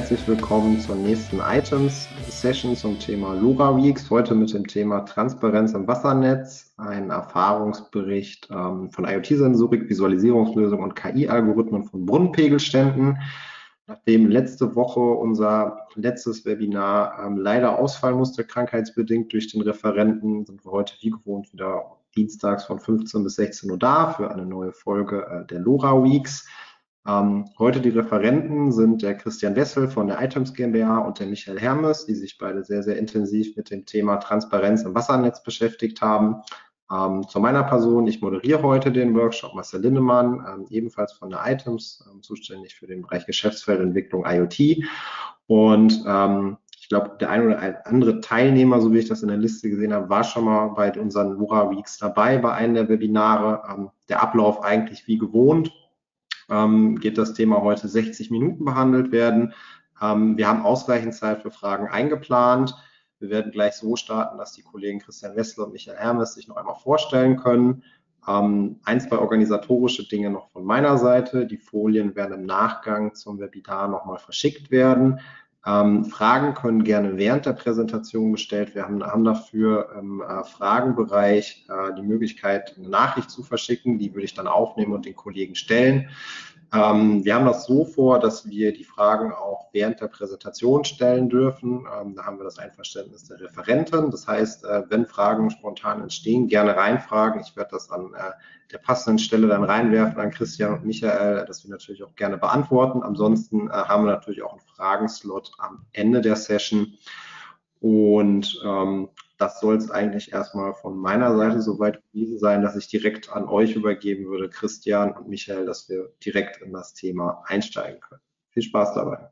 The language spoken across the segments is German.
herzlich willkommen zur nächsten Items-Session zum Thema LoRaWeeks. Heute mit dem Thema Transparenz im Wassernetz, ein Erfahrungsbericht von IoT-Sensorik, Visualisierungslösungen und KI-Algorithmen von Brunnenpegelständen. Nachdem letzte Woche unser letztes Webinar leider ausfallen musste, krankheitsbedingt durch den Referenten, sind wir heute wie gewohnt wieder dienstags von 15 bis 16 Uhr da für eine neue Folge der LoRaWeeks. Heute die Referenten sind der Christian Wessel von der Items GmbH und der Michael Hermes, die sich beide sehr, sehr intensiv mit dem Thema Transparenz im Wassernetz beschäftigt haben. Zu meiner Person, ich moderiere heute den Workshop, Marcel Lindemann, ebenfalls von der Items, zuständig für den Bereich Geschäftsfeldentwicklung IoT. Und ich glaube, der ein oder andere Teilnehmer, so wie ich das in der Liste gesehen habe, war schon mal bei unseren LoRaWeeks dabei, bei einem der Webinare. Der Ablauf eigentlich wie gewohnt. Geht das Thema heute 60 Minuten behandelt werden. Wir haben ausreichend Zeit für Fragen eingeplant. Wir werden gleich so starten, dass die Kollegen Christian Wessel und Michael Hermes sich noch einmal vorstellen können. Ein, zwei organisatorische Dinge noch von meiner Seite. Die Folien werden im Nachgang zum Webinar nochmal verschickt werden. Fragen können gerne während der Präsentation gestellt werden. Wir haben dafür im Fragenbereich die Möglichkeit, eine Nachricht zu verschicken. Die würde ich dann aufnehmen und den Kollegen stellen. Wir haben das so vor, dass wir die Fragen auch während der Präsentation stellen dürfen. Da haben wir das Einverständnis der Referenten. Das heißt, wenn Fragen spontan entstehen, gerne reinfragen. Ich werde das an der passenden Stelle dann reinwerfen an Christian und Michael, dass wir natürlich auch gerne beantworten. Ansonsten haben wir natürlich auch einen Fragenslot am Ende der Session. Und das soll es eigentlich erstmal von meiner Seite soweit gewesen sein, dass ich direkt an euch übergeben würde, Christian und Michael, dass wir direkt in das Thema einsteigen können. Viel Spaß dabei.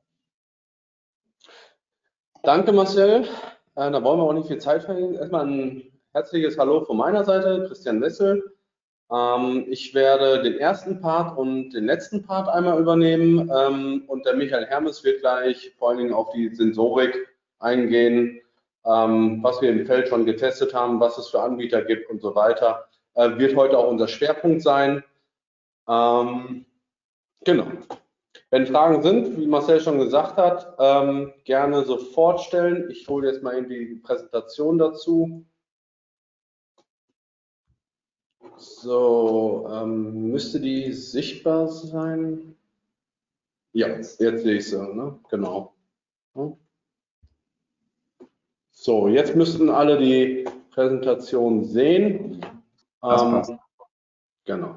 Danke, Marcel. Da wollen wir auch nicht viel Zeit verlieren. Erstmal ein herzliches Hallo von meiner Seite, Christian Wessel. Ich werde den ersten Part und den letzten Part einmal übernehmen und der Michael Hermes wird gleich vor allen Dingen auf die Sensorik eingehen, was wir im Feld schon getestet haben, was es für Anbieter gibt und so weiter. Wird heute auch unser Schwerpunkt sein. Genau. Wenn Fragen sind, wie Marcel schon gesagt hat, gerne sofort stellen. Ich hole jetzt mal irgendwie die Präsentation dazu. So, müsste die sichtbar sein? Ja, jetzt sehe ich sie, ne? Genau. So, jetzt müssten alle die Präsentation sehen. Das passt. Genau.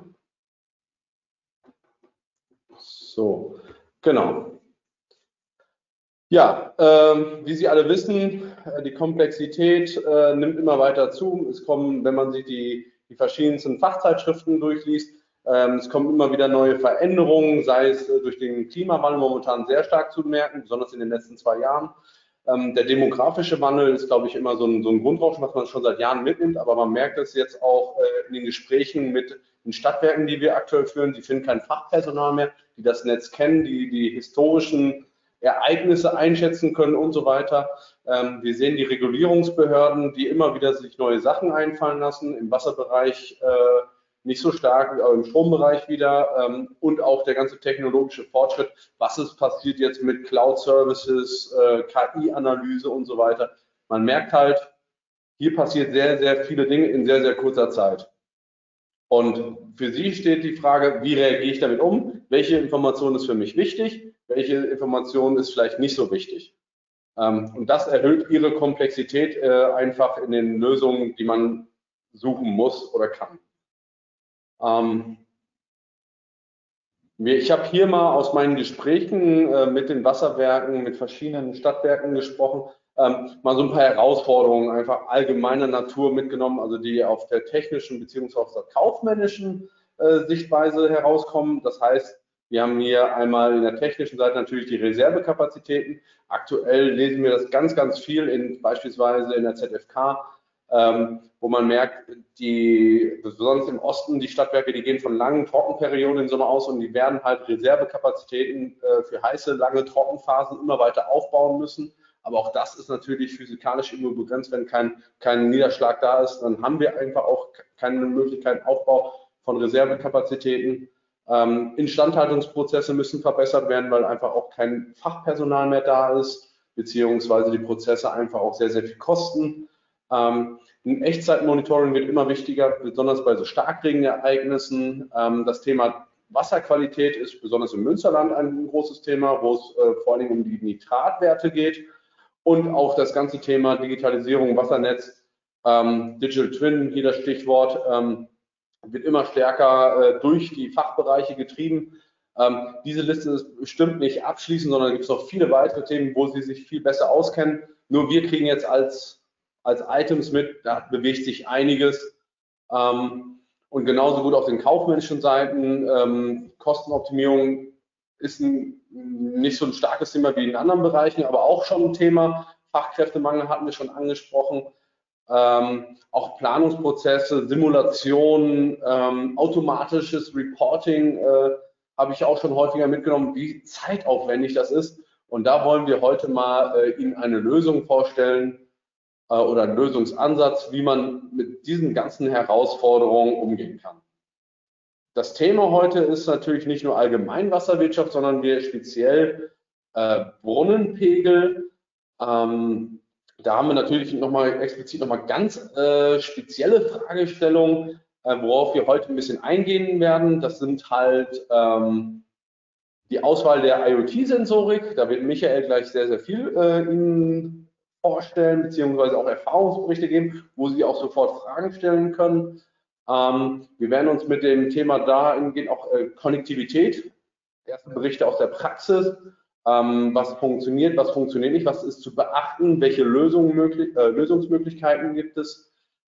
So, genau. Ja, wie Sie alle wissen, die Komplexität nimmt immer weiter zu. Es kommen, wenn man sich die verschiedensten Fachzeitschriften durchliest, es kommen immer wieder neue Veränderungen, sei es durch den Klimawandel momentan sehr stark zu bemerken, besonders in den letzten 2 Jahren. Der demografische Wandel ist, glaube ich, immer so ein Grundrauschen, was man schon seit Jahren mitnimmt, aber man merkt es jetzt auch in den Gesprächen mit den Stadtwerken, die wir aktuell führen. Die finden kein Fachpersonal mehr, die das Netz kennen, die historischen Ereignisse einschätzen können und so weiter. Wir sehen die Regulierungsbehörden, die immer wieder sich neue Sachen einfallen lassen, im Wasserbereich nicht so stark, aber im Strombereich wieder und auch der ganze technologische Fortschritt. Was ist passiert jetzt mit Cloud-Services, KI-Analyse und so weiter? Man merkt halt, hier passiert sehr, sehr viele Dinge in sehr, sehr kurzer Zeit. Und für Sie steht die Frage, wie reagiere ich damit um? Welche Information ist für mich wichtig? Welche Information ist vielleicht nicht so wichtig? Und das erhöht Ihre Komplexität einfach in den Lösungen, die man suchen muss oder kann. Ich habe hier mal aus meinen Gesprächen mit den Wasserwerken, mit verschiedenen Stadtwerken gesprochen, mal so ein paar Herausforderungen einfach allgemeiner Natur mitgenommen, also die auf der technischen bzw. auf der kaufmännischen Sichtweise herauskommen. Das heißt, wir haben hier einmal in der technischen Seite natürlich die Reservekapazitäten. Aktuell lesen wir das ganz, ganz viel beispielsweise in der ZFK, wo man merkt, besonders im Osten, die Stadtwerke, die gehen von langen Trockenperioden im Sommer aus und die werden halt Reservekapazitäten für heiße, lange Trockenphasen immer weiter aufbauen müssen. Aber auch das ist natürlich physikalisch immer begrenzt. Wenn kein Niederschlag da ist, dann haben wir einfach auch keine Möglichkeit Aufbau von Reservekapazitäten. Instandhaltungsprozesse müssen verbessert werden, weil einfach auch kein Fachpersonal mehr da ist, beziehungsweise die Prozesse einfach auch sehr, sehr viel kosten. Ein Echtzeitmonitoring wird immer wichtiger, besonders bei so Starkregenereignissen. Das Thema Wasserqualität ist besonders im Münsterland ein großes Thema, wo es vor allem um die Nitratwerte geht. Und auch das ganze Thema Digitalisierung, Wassernetz, Digital Twin, hier das Stichwort, wird immer stärker durch die Fachbereiche getrieben. Diese Liste ist bestimmt nicht abschließend, sondern gibt es noch viele weitere Themen, wo Sie sich viel besser auskennen. Nur wir kriegen jetzt als Items mit, da bewegt sich einiges. Und genauso gut auf den kaufmännischen Seiten. Kostenoptimierung ist nicht so ein starkes Thema wie in anderen Bereichen, aber auch schon ein Thema. Fachkräftemangel hatten wir schon angesprochen. Auch Planungsprozesse, Simulationen, automatisches Reporting habe ich auch schon häufiger mitgenommen, wie zeitaufwendig das ist. Und da wollen wir heute mal Ihnen eine Lösung vorstellen oder einen Lösungsansatz, wie man mit diesen ganzen Herausforderungen umgehen kann. Das Thema heute ist natürlich nicht nur Allgemeinwasserwirtschaft, sondern wir speziell Brunnenpegel. Da haben wir natürlich explizit nochmal ganz spezielle Fragestellungen, worauf wir heute ein bisschen eingehen werden. Das sind halt die Auswahl der IoT-Sensorik. Da wird Michael gleich sehr, sehr viel Ihnen vorstellen, beziehungsweise auch Erfahrungsberichte geben, wo Sie auch sofort Fragen stellen können. Wir werden uns mit dem Thema dahingehend auch Konnektivität, erste Berichte aus der Praxis, was funktioniert nicht, was ist zu beachten, welche Lösungsmöglichkeiten gibt es.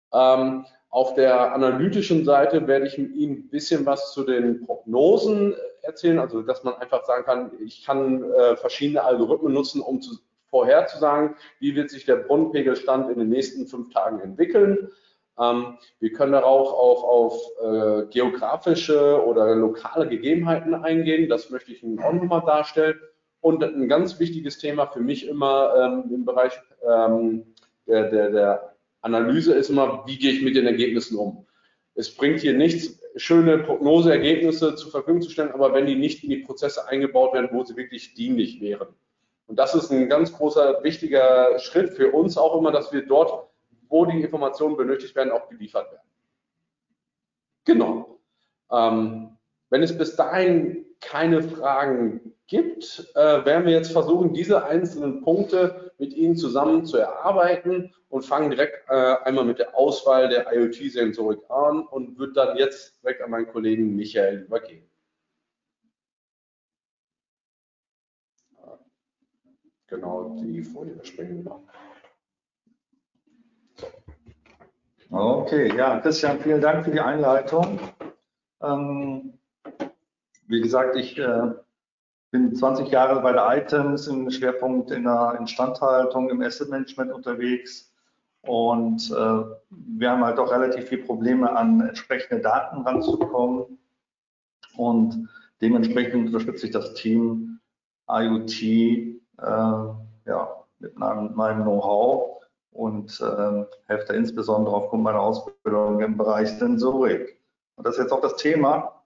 Auf der analytischen Seite werde ich Ihnen ein bisschen was zu den Prognosen erzählen, also dass man einfach sagen kann, ich kann verschiedene Algorithmen nutzen, um vorherzusagen, wie wird sich der Brunnenpegelstand in den nächsten 5 Tagen entwickeln. Wir können darauf auf geografische oder lokale Gegebenheiten eingehen, das möchte ich Ihnen auch nochmal darstellen. Und ein ganz wichtiges Thema für mich immer im Bereich der Analyse ist immer, wie gehe ich mit den Ergebnissen um. Es bringt hier nichts, schöne Prognoseergebnisse zur Verfügung zu stellen, aber wenn die nicht in die Prozesse eingebaut werden, wo sie wirklich dienlich wären. Und das ist ein ganz großer, wichtiger Schritt für uns auch immer, dass wir dort, wo die Informationen benötigt werden, auch geliefert werden. Genau. Wenn es bis dahin keine Fragen gibt, werden wir jetzt versuchen, diese einzelnen Punkte mit Ihnen zusammen zu erarbeiten und fangen direkt einmal mit der Auswahl der IoT-Sensorik an und würde dann jetzt direkt an meinen Kollegen Michael übergeben. Genau, die Folie überspringen. Okay, ja, Christian, vielen Dank für die Einleitung. Wie gesagt, ich bin 20 Jahre bei der Items im Schwerpunkt in der Instandhaltung, im Asset Management unterwegs und wir haben halt auch relativ viele Probleme, an entsprechende Daten ranzukommen und dementsprechend unterstütze ich das Team IoT ja, mit meinem Know-how und helfe da insbesondere aufgrund meiner Ausbildung im Bereich Sensorik. Und das ist jetzt auch das Thema.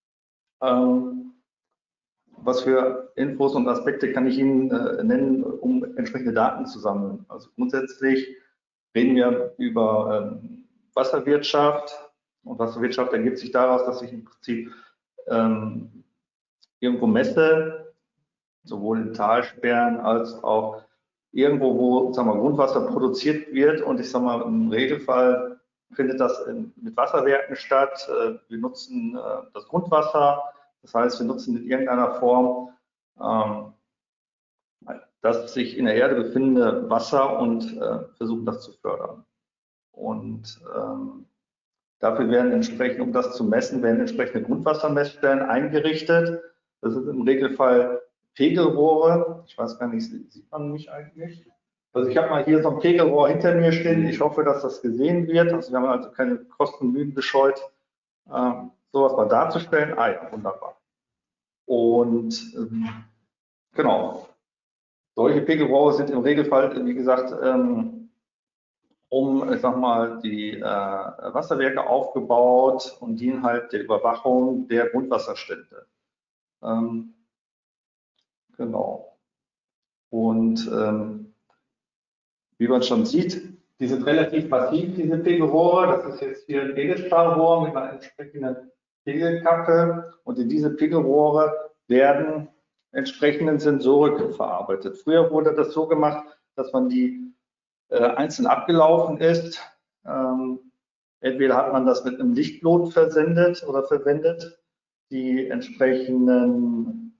Was für Infos und Aspekte kann ich Ihnen nennen, um entsprechende Daten zu sammeln? Also grundsätzlich reden wir über Wasserwirtschaft und Wasserwirtschaft ergibt sich daraus, dass ich im Prinzip irgendwo messe, sowohl in Talsperren als auch irgendwo, wo sagen wir, Grundwasser produziert wird und ich sage mal, im Regelfall findet das mit Wasserwerken statt. Wir nutzen das Grundwasser, das heißt, wir nutzen in irgendeiner Form das sich in der Erde befindende Wasser und versuchen das zu fördern. Und dafür werden entsprechend, um das zu messen, werden entsprechende Grundwassermessstellen eingerichtet. Das ist im Regelfall Pegelrohre. Ich weiß gar nicht, sieht man mich eigentlich? Also ich habe mal hier so ein Pegelrohr hinter mir stehen. Ich hoffe, dass das gesehen wird. Also wir haben also keine Kosten und Mühen gescheut, sowas mal darzustellen. Ah ja, wunderbar. Und genau, solche Pegelrohre sind im Regelfall, wie gesagt, um, ich sag mal, die Wasserwerke aufgebaut und dienen halt der Überwachung der Grundwasserstände. Genau. Und wie man schon sieht, die sind relativ massiv, diese Pegelrohre. Das ist jetzt hier ein Pegelstrahlrohr mit einer entsprechenden Pegelkappe. Und in diese Pegelrohre werden entsprechenden Sensorik verarbeitet. Früher wurde das so gemacht, dass man die einzeln abgelaufen ist. Entweder hat man das mit einem Lichtlot versendet oder verwendet. Die entsprechenden,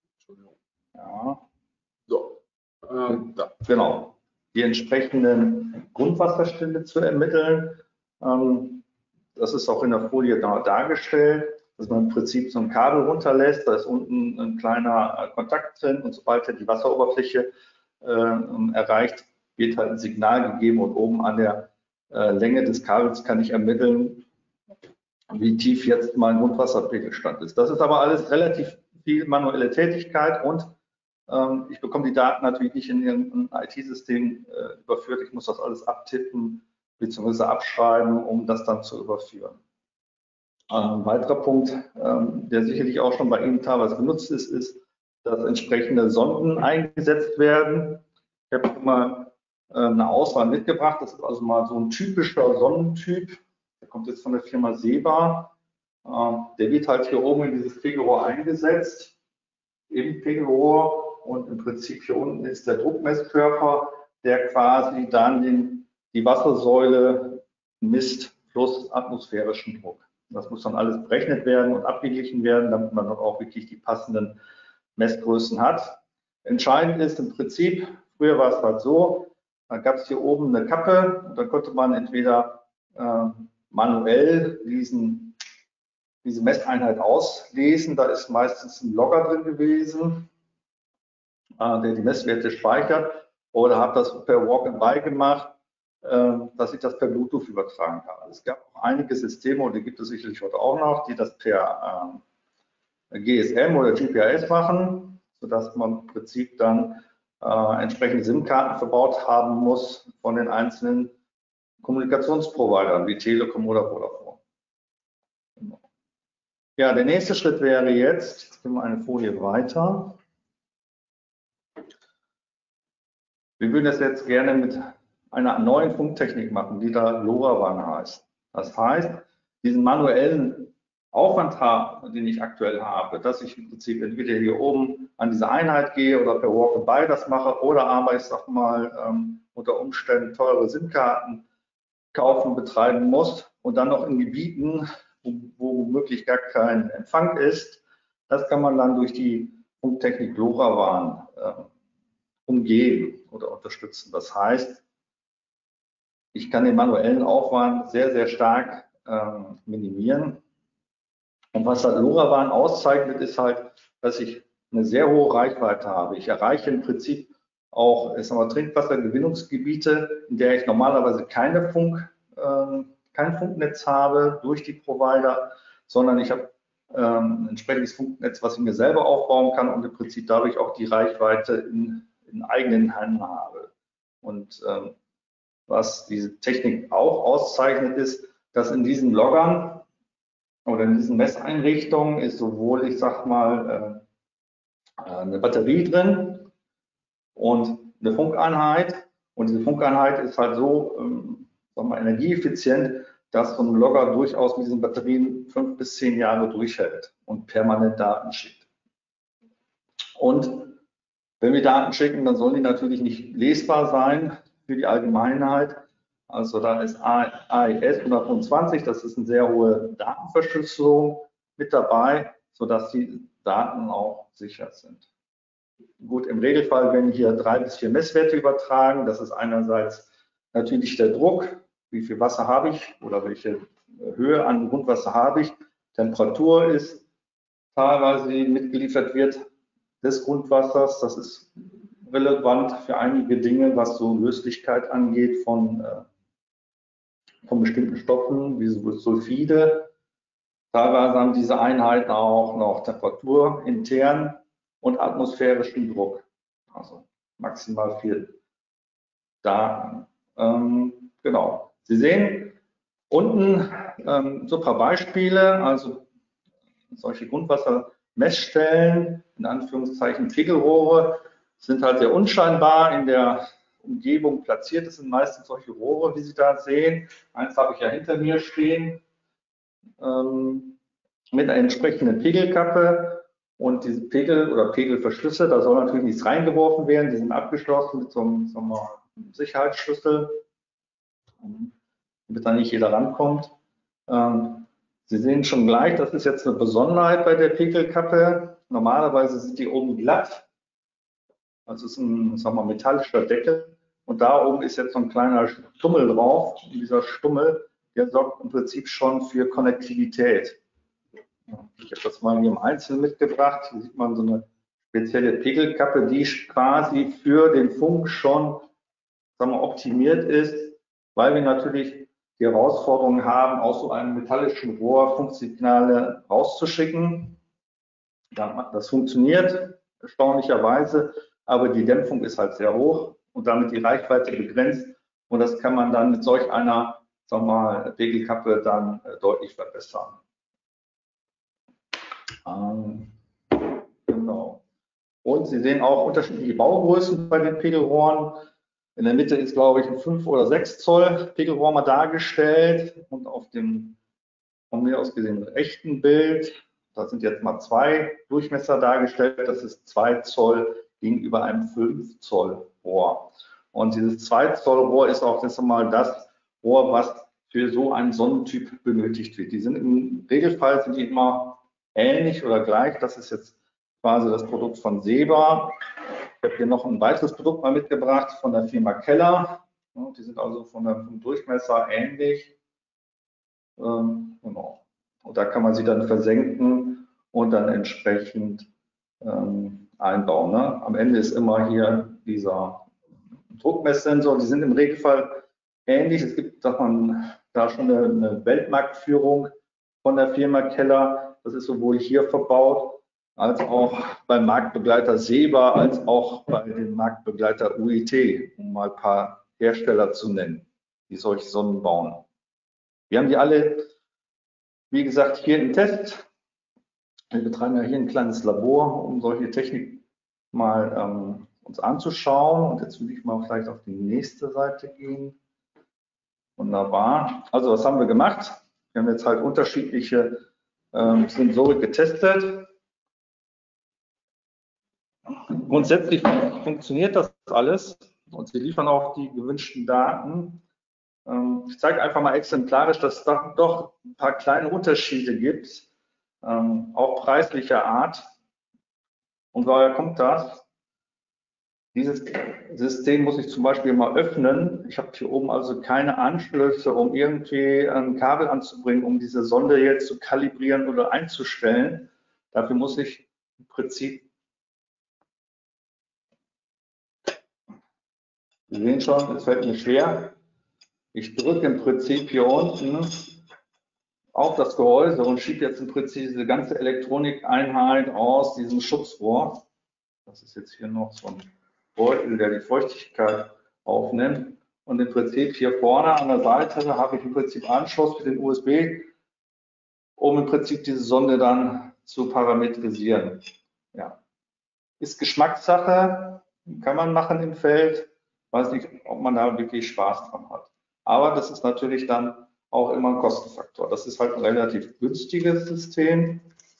ja, so, da, genau, die entsprechenden Grundwasserstände zu ermitteln. Das ist auch in der Folie dargestellt, dass man im Prinzip so ein Kabel runterlässt, da ist unten ein kleiner Kontakt drin und sobald er die Wasseroberfläche erreicht, wird halt ein Signal gegeben und oben an der Länge des Kabels kann ich ermitteln, wie tief jetzt mein Grundwasserpegelstand ist. Das ist aber alles relativ viel manuelle Tätigkeit und ich bekomme die Daten natürlich nicht in irgendein IT-System überführt. Ich muss das alles abtippen bzw. abschreiben, um das dann zu überführen. Ein weiterer Punkt, der sicherlich auch schon bei Ihnen teilweise benutzt ist, ist, dass entsprechende Sonden eingesetzt werden. Ich habe mal eine Auswahl mitgebracht. Das ist also mal so ein typischer Sonnentyp. Der kommt jetzt von der Firma Seba. Der wird halt hier oben in dieses Pegelrohr eingesetzt, im Pegelrohr. Und im Prinzip hier unten ist der Druckmesskörper, der quasi dann die Wassersäule misst plus atmosphärischen Druck. Das muss dann alles berechnet werden und abgeglichen werden, damit man dann auch wirklich die passenden Messgrößen hat. Entscheidend ist im Prinzip, früher war es halt so, da gab es hier oben eine Kappe und da konnte man entweder manuell diese Messeinheit auslesen. Da ist meistens ein Logger drin gewesen, der die Messwerte speichert, oder habe das per Walk-and-By gemacht, dass ich das per Bluetooth übertragen kann. Es gab auch einige Systeme, und die gibt es sicherlich heute auch noch, die das per GSM oder GPS machen, sodass man im Prinzip dann entsprechende SIM-Karten verbaut haben muss von den einzelnen Kommunikationsprovidern wie Telekom oder Vodafone. Ja, der nächste Schritt wäre jetzt gehen wir eine Folie weiter. Wir würden das jetzt gerne mit einer neuen Funktechnik machen, die da LoRaWAN heißt. Das heißt, diesen manuellen Aufwand, den ich aktuell habe, dass ich im Prinzip entweder hier oben an diese Einheit gehe oder per Walk-and-By das mache oder aber ich sag mal unter Umständen teure SIM-Karten kaufen, betreiben muss und dann noch in Gebieten, wo womöglich gar kein Empfang ist. Das kann man dann durch die Funktechnik LoRaWAN umgehen oder unterstützen. Das heißt, ich kann den manuellen Aufwand sehr, sehr stark minimieren. Und was halt LoRaWAN auszeichnet, ist halt, dass ich eine sehr hohe Reichweite habe. Ich erreiche im Prinzip auch Trinkwassergewinnungsgebiete, in der ich normalerweise kein Funknetz habe durch die Provider, sondern ich habe ein entsprechendes Funknetz, was ich mir selber aufbauen kann und im Prinzip dadurch auch die Reichweite in eigenen Händen habe. Und was diese Technik auch auszeichnet, ist, dass in diesen Loggern oder in diesen Messeinrichtungen ist sowohl, ich sag mal, eine Batterie drin und eine Funkeinheit. Und diese Funkeinheit ist halt so sagen wir, energieeffizient, dass so ein Logger durchaus mit diesen Batterien 5 bis 10 Jahre durchhält und permanent Daten schickt. Und wenn wir Daten schicken, dann sollen die natürlich nicht lesbar sein für die Allgemeinheit. Also da ist AES 125, das ist eine sehr hohe Datenverschlüsselung mit dabei, sodass die Daten auch sicher sind. Gut, im Regelfall werden hier 3 bis 4 Messwerte übertragen. Das ist einerseits natürlich der Druck, wie viel Wasser habe ich oder welche Höhe an Grundwasser habe ich. Temperatur ist teilweise mitgeliefert wird des Grundwassers. Das ist relevant für einige Dinge, was so Löslichkeit angeht von bestimmten Stoffen, wie Sulfide. Teilweise haben diese Einheiten auch noch Temperatur intern und atmosphärischen Druck, also maximal viel Daten. genau. Sie sehen unten so ein paar Beispiele, also solche Grundwassermessstellen, in Anführungszeichen Pegelrohre, sind halt sehr unscheinbar in der Umgebung platziert. Das sind meistens solche Rohre, wie Sie da sehen. Eins habe ich ja hinter mir stehen, mit einer entsprechenden Pegelkappe. Und diese Pegel oder Pegelverschlüsse, da soll natürlich nichts reingeworfen werden. Die sind abgeschlossen mit so einem, sagen wir, Sicherheitsschlüssel, damit da nicht jeder rankommt. Sie sehen schon gleich, das ist jetzt eine Besonderheit bei der Pegelkappe. Normalerweise sind die oben glatt. Also es ist ein, sagen wir, metallischer Deckel. Und da oben ist jetzt so ein kleiner Stummel drauf. Und dieser Stummel, der sorgt im Prinzip schon für Konnektivität. Ich habe das mal hier im Einzelnen mitgebracht. Hier sieht man so eine spezielle Pegelkappe, die quasi für den Funk schon, sagen wir, optimiert ist, weil wir natürlich die Herausforderung haben, aus so einem metallischen Rohr Funksignale rauszuschicken. Das funktioniert erstaunlicherweise, aber die Dämpfung ist halt sehr hoch und damit die Reichweite begrenzt. Und das kann man dann mit solch einer, sagen wir mal, Pegelkappe dann deutlich verbessern. Genau. Und Sie sehen auch unterschiedliche Baugrößen bei den Pegelrohren. In der Mitte ist, glaube ich, ein 5 oder 6 Zoll Pegelrohr mal dargestellt. Und auf dem von mir aus gesehen rechten Bild, da sind jetzt mal 2 Durchmesser dargestellt. Das ist 2 Zoll gegenüber einem 5 Zoll Rohr. Und dieses 2 Zoll Rohr ist auch das Rohr, was für so einen Sonnentyp benötigt wird. Die sind im Regelfall sind die immer ähnlich oder gleich. Das ist jetzt quasi das Produkt von Seba. Ich habe hier noch ein weiteres Produkt mal mitgebracht von der Firma Keller. Die sind also vom Durchmesser ähnlich. Genau. Und da kann man sie dann versenken und dann entsprechend einbauen. Ne? Am Ende ist immer hier dieser Druckmesssensor. Die sind im Regelfall ähnlich. Es gibt, sagt man, da schon eine Weltmarktführung von der Firma Keller. Das ist sowohl hier verbaut, als auch beim Marktbegleiter Seba, als auch bei dem Marktbegleiter UIT, um mal ein paar Hersteller zu nennen, die solche Sonnen bauen. Wir haben die alle, wie gesagt, hier im Test. Wir betreiben ja hier ein kleines Labor, um solche Technik mal uns anzuschauen. Und jetzt würde ich mal vielleicht auf die nächste Seite gehen. Wunderbar. Also was haben wir gemacht? Wir haben jetzt halt unterschiedliche Sensorik getestet. Grundsätzlich funktioniert das alles und sie liefern auch die gewünschten Daten. Ich zeige einfach mal exemplarisch, dass es doch ein paar kleine Unterschiede gibt, auch preislicher Art. Und woher kommt das? Dieses System muss ich zum Beispiel mal öffnen. Ich habe hier oben also keine Anschlüsse, um irgendwie ein Kabel anzubringen, um diese Sonde jetzt zu kalibrieren oder einzustellen. Dafür muss ich im Prinzip, Sie sehen schon, es fällt mir schwer. Ich drücke im Prinzip hier unten auf das Gehäuse und schiebe jetzt im Prinzip diese ganze Elektronikeinheit aus diesem Schutzrohr. Das ist jetzt hier noch so ein Beutel, der die Feuchtigkeit aufnimmt. Und im Prinzip hier vorne an der Seite habe ich im Prinzip Anschluss für den USB, um im Prinzip diese Sonde dann zu parametrisieren. Ja. Ist Geschmackssache, kann man machen im Feld. Weiß nicht, ob man da wirklich Spaß dran hat. Aber das ist natürlich dann auch immer ein Kostenfaktor. Das ist halt ein relativ günstiges System.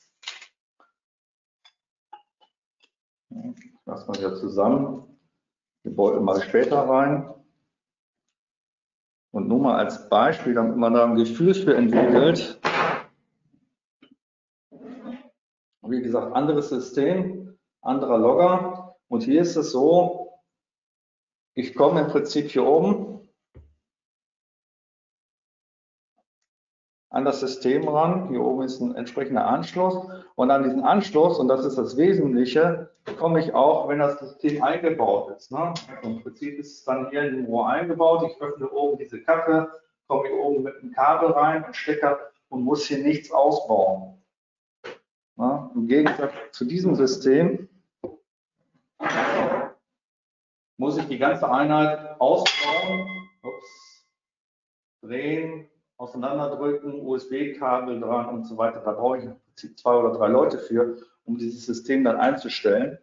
Lassen wir wieder zusammen. Den Beutel mal später rein. Und nur mal als Beispiel, damit man da ein Gefühl für entwickelt. Wie gesagt, anderes System, anderer Logger. Und hier ist es so, ich komme im Prinzip hier oben an das System ran. Hier oben ist ein entsprechender Anschluss. Und an diesen Anschluss, und das ist das Wesentliche, komme ich auch, wenn das System eingebaut ist. Ne? Im Prinzip ist es dann hier in dem Rohr eingebaut. Ich öffne oben diese Kappe, komme hier oben mit einem Kabel rein, einen Stecker und muss hier nichts ausbauen. Ne? Im Gegensatz zu diesem System muss ich die ganze Einheit ausbauen. Ups. drehen, auseinanderdrücken, USB-Kabel dran und so weiter. Da brauche ich im Prinzip 2 oder 3 Leute für, um dieses System dann einzustellen.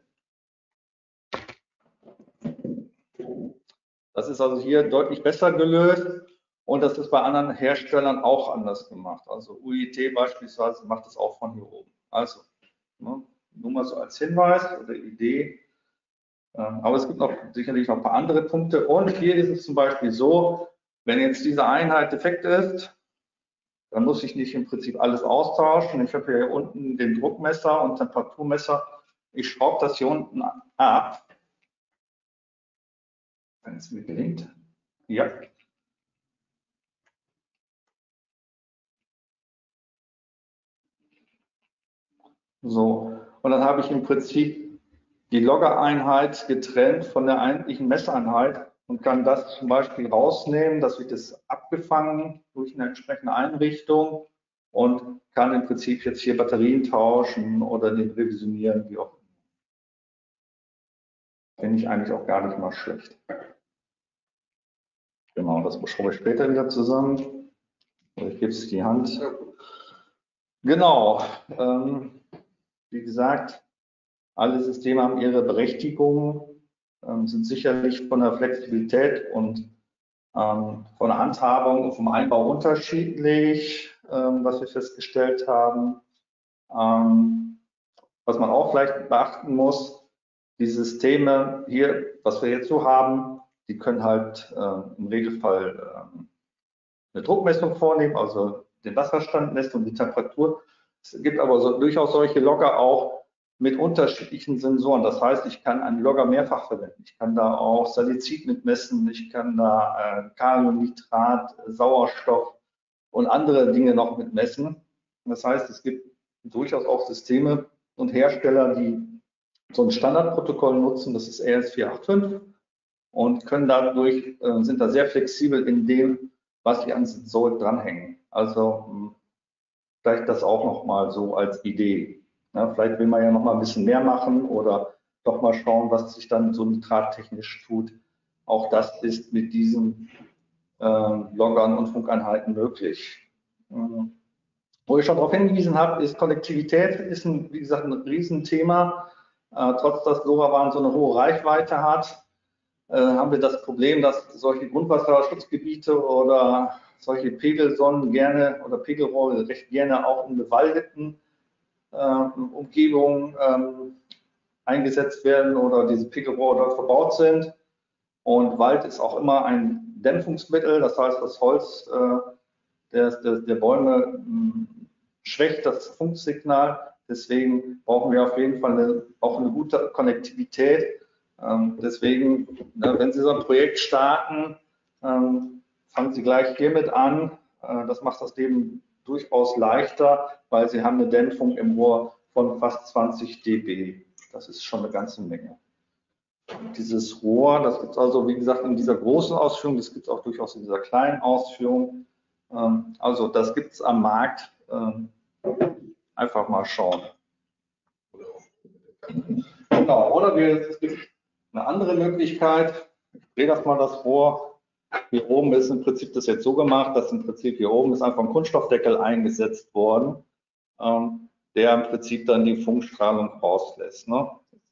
Das ist also hier deutlich besser gelöst und das ist bei anderen Herstellern auch anders gemacht. Also UIT beispielsweise macht das auch von hier oben. Also ne, nur mal so als Hinweis oder Idee. Aber es gibt sicherlich noch ein paar andere Punkte. Und hier ist es zum Beispiel so, wenn jetzt diese Einheit defekt ist, dann muss ich nicht im Prinzip alles austauschen. Ich habe hier unten den Druckmesser und Temperaturmesser. Ich schraube das hier unten ab. Wenn es mir gelingt. Ja. So, und dann habe ich im Prinzip die Logger-Einheit getrennt von der eigentlichen Messeinheit und kann das zum Beispiel rausnehmen, dass wird das abgefangen durch eine entsprechende Einrichtung und kann im Prinzip jetzt hier Batterien tauschen oder den revisionieren, wie auch immer. Finde ich eigentlich auch gar nicht mal schlecht. Genau, das schraube ich später wieder zusammen. Ich gebe es die Hand. Genau. Wie gesagt, alle Systeme haben ihre Berechtigung, sind sicherlich von der Flexibilität und von der Handhabung und vom Einbau unterschiedlich, was wir festgestellt haben. Was man auch vielleicht beachten muss, die Systeme hier, was wir jetzt so haben, die können halt im Regelfall eine Druckmessung vornehmen, also den Wasserstand messen und die Temperatur. Es gibt aber durchaus solche Logger auch mit unterschiedlichen Sensoren. Das heißt, ich kann einen Logger mehrfach verwenden. Ich kann da auch Salicid mitmessen, ich kann da Kaliumnitrat, Sauerstoff und andere Dinge noch mitmessen. Das heißt, es gibt durchaus auch Systeme und Hersteller, die so ein Standardprotokoll nutzen, das ist RS485 und können dadurch, sind da sehr flexibel in dem, was sie an Sensorik dranhängen. Also vielleicht das auch noch mal so als Idee. Ja, vielleicht will man ja noch mal ein bisschen mehr machen oder doch mal schauen, was sich dann so nitrattechnisch tut. Auch das ist mit diesen Loggern und Funkeinheiten möglich. Wo ich schon darauf hingewiesen habe, ist Konnektivität, ist wie gesagt ein Riesenthema. Trotz dass LoRaWAN so eine hohe Reichweite hat, haben wir das Problem, dass solche Grundwasserschutzgebiete oder solche Pegelsonnen gerne oder Pegelrohre recht gerne auch in bewaldeten Umgebungen eingesetzt werden oder diese Pegelrohre dort verbaut sind. Und Wald ist auch immer ein Dämpfungsmittel, das heißt, das Holz der Bäume schwächt das Funksignal. Deswegen brauchen wir auf jeden Fall auch eine gute Konnektivität. Deswegen, wenn Sie so ein Projekt starten, fangen Sie gleich hiermit an. Das macht das Leben durchaus leichter, weil Sie haben eine Dämpfung im Rohr von fast 20 dB. Das ist schon eine ganze Menge. Dieses Rohr, das gibt es also, wie gesagt, in dieser großen Ausführung, das gibt es auch durchaus in dieser kleinen Ausführung. Also das gibt es am Markt. Einfach mal schauen. Genau, oder es gibt eine andere Möglichkeit. Ich drehe das mal, das Rohr. Hier oben ist im Prinzip das jetzt so gemacht, dass im Prinzip hier oben ist einfach ein Kunststoffdeckel eingesetzt worden, der im Prinzip dann die Funkstrahlung rauslässt. Ne?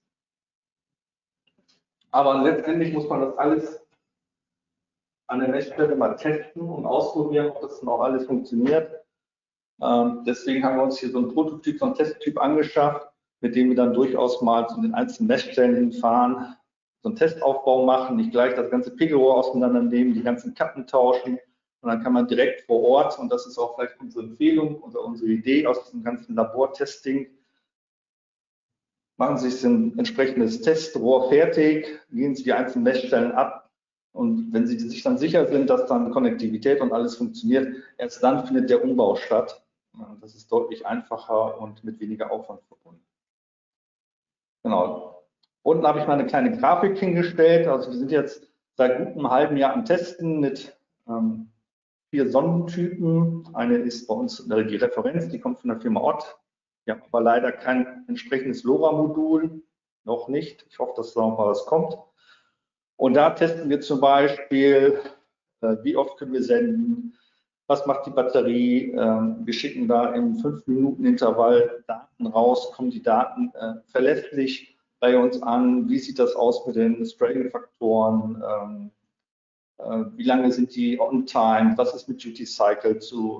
Aber letztendlich muss man das alles an der Messstelle mal testen und ausprobieren, ob das noch alles funktioniert. Deswegen haben wir uns hier so einen Prototyp, so einen Testtyp angeschafft, mit dem wir dann durchaus mal zu den einzelnen Messstellen hinfahren, so einen Testaufbau machen, nicht gleich das ganze Pegelrohr auseinandernehmen, die ganzen Kappen tauschen und dann kann man direkt vor Ort, und das ist auch vielleicht unsere Empfehlung oder unsere Idee aus diesem ganzen Labortesting, machen Sie sich ein entsprechendes Testrohr fertig, gehen Sie die einzelnen Messstellen ab und wenn Sie sich dann sicher sind, dass dann Konnektivität und alles funktioniert, erst dann findet der Umbau statt. Das ist deutlich einfacher und mit weniger Aufwand verbunden. Genau. Unten habe ich mal eine kleine Grafik hingestellt. Also wir sind jetzt seit gut einem halben Jahr am Testen mit 4 Sonnentypen. Eine ist bei uns die Referenz, die kommt von der Firma Ott. Wir haben aber leider kein entsprechendes LoRa-Modul, noch nicht. Ich hoffe, dass da noch mal was kommt. Und da testen wir zum Beispiel wie oft können wir senden, was macht die Batterie. Wir schicken da im 5-Minuten-Intervall Daten raus, kommen die Daten verlässlich bei uns an, wie sieht das aus mit den Straying-Faktoren, wie lange sind die on-time, was ist mit Duty Cycle zu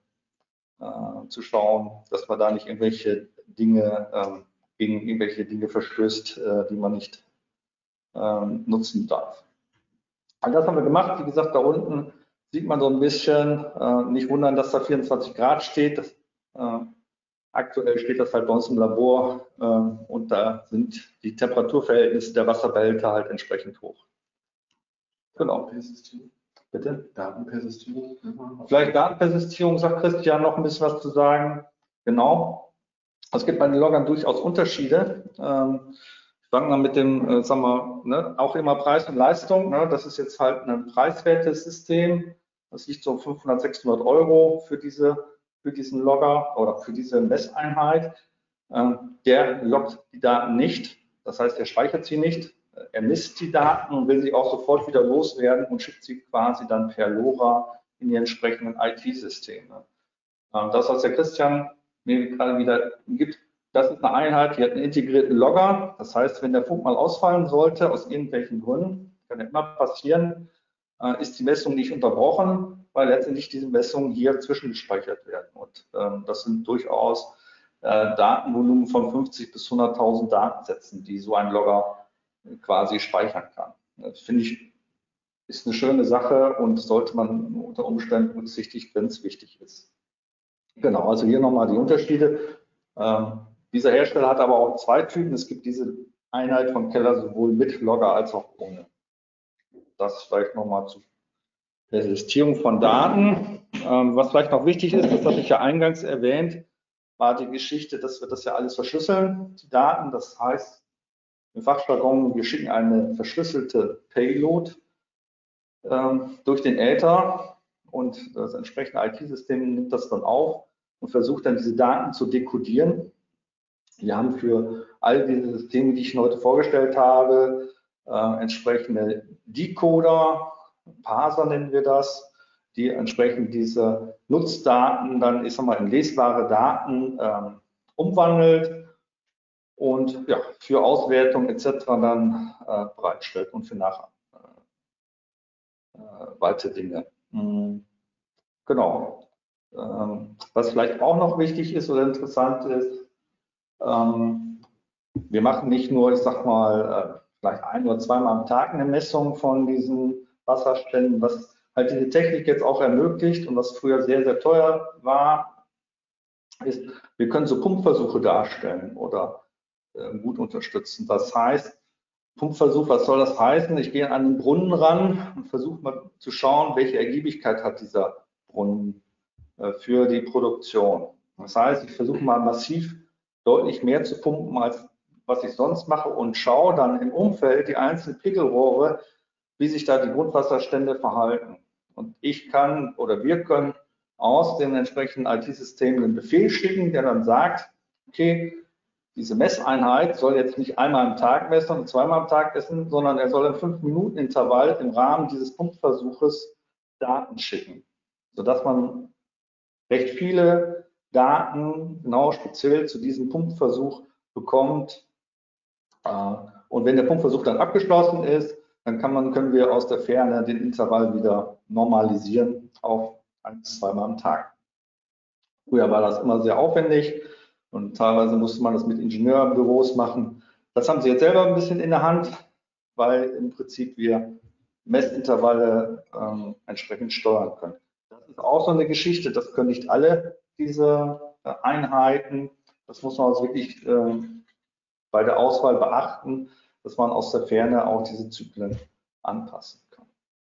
schauen, dass man da nicht irgendwelche Dinge gegen irgendwelche Dinge verstößt, die man nicht nutzen darf. All das haben wir gemacht. Wie gesagt, da unten sieht man so ein bisschen, nicht wundern, dass da 24 Grad steht. Aktuell steht das halt bei uns im Labor und da sind die Temperaturverhältnisse der Wasserbehälter halt entsprechend hoch. Genau. Bitte? Datenpersistierung. Vielleicht Datenpersistierung, sagt Christian noch ein bisschen was zu sagen. Genau. Es gibt bei den Loggern durchaus Unterschiede. Ich fange mal mit dem, sagen wir, ne, auch immer Preis und Leistung. Ne, das ist jetzt halt ein preiswertes System. Das liegt so 500, 600 € für diesen Logger oder für diese Messeinheit. Der loggt die Daten nicht. Das heißt, er speichert sie nicht. Er misst die Daten und will sie auch sofort wieder loswerden und schickt sie quasi dann per LoRa in die entsprechenden IT-Systeme. Das, was der Christian mir gerade wieder gibt, das ist eine Einheit, die hat einen integrierten Logger. Das heißt, wenn der Funk mal ausfallen sollte, aus irgendwelchen Gründen, kann ja immer passieren, ist die Messung nicht unterbrochen, weil letztendlich diese Messungen hier zwischengespeichert werden. Und das sind durchaus Datenvolumen von 50 bis 100.000 Datensätzen, die so ein Logger quasi speichern kann. Das finde ich, ist eine schöne Sache und sollte man unter Umständen berücksichtigen, wenn es wichtig ist. Genau, also hier nochmal die Unterschiede. Dieser Hersteller hat aber auch zwei Typen. Es gibt diese Einheit von Keller sowohl mit Logger als auch ohne. Das vielleicht nochmal zur Persistierung von Daten. Was vielleicht noch wichtig ist, das hatte ich ja eingangs erwähnt, war die Geschichte, dass wir das ja alles verschlüsseln, die Daten. Das heißt, im Fachjargon, wir schicken eine verschlüsselte Payload durch den Äther und das entsprechende IT-System nimmt das dann auf und versucht dann diese Daten zu dekodieren. Wir haben für all diese Systeme, die ich Ihnen heute vorgestellt habe, entsprechende Decoder, Parser nennen wir das, die entsprechend diese Nutzdaten dann, ich sag mal, in lesbare Daten umwandelt und ja, für Auswertung etc. dann bereitstellt und für nachher weitere Dinge. Genau. Was vielleicht auch noch wichtig ist oder interessant ist, wir machen nicht nur, ich sag mal, vielleicht 1 oder 2 Mal am Tag eine Messung von diesen Wasserständen, was halt diese Technik jetzt auch ermöglicht und was früher sehr, sehr teuer war, ist, wir können so Pumpversuche darstellen oder gut unterstützen. Das heißt, Pumpversuch, was soll das heißen? Ich gehe an den Brunnen ran und versuche mal zu schauen, welche Ergiebigkeit hat dieser Brunnen für die Produktion. Das heißt, ich versuche mal massiv deutlich mehr zu pumpen, als was ich sonst mache und schaue dann im Umfeld die einzelnen Pegelrohre, wie sich da die Grundwasserstände verhalten. Und ich kann oder wir können aus dem entsprechenden IT-System einen Befehl schicken, der dann sagt, okay, diese Messeinheit soll jetzt nicht einmal am Tag messen und 2-mal am Tag messen, sondern er soll im 5-Minuten-Intervall im Rahmen dieses Pumpversuches Daten schicken, sodass man recht viele Daten genau speziell zu diesem Pumpversuch bekommt. Und wenn der Pumpversuch dann abgeschlossen ist, dann können wir aus der Ferne den Intervall wieder normalisieren auf 1-, 2-mal am Tag. Früher war das immer sehr aufwendig und teilweise musste man das mit Ingenieurbüros machen. Das haben sie jetzt selber ein bisschen in der Hand, weil im Prinzip wir Messintervalle entsprechend steuern können. Das ist auch so eine Geschichte, das können nicht alle diese Einheiten. Das muss man also wirklich bei der Auswahl beachten, dass man aus der Ferne auch diese Zyklen anpassen kann.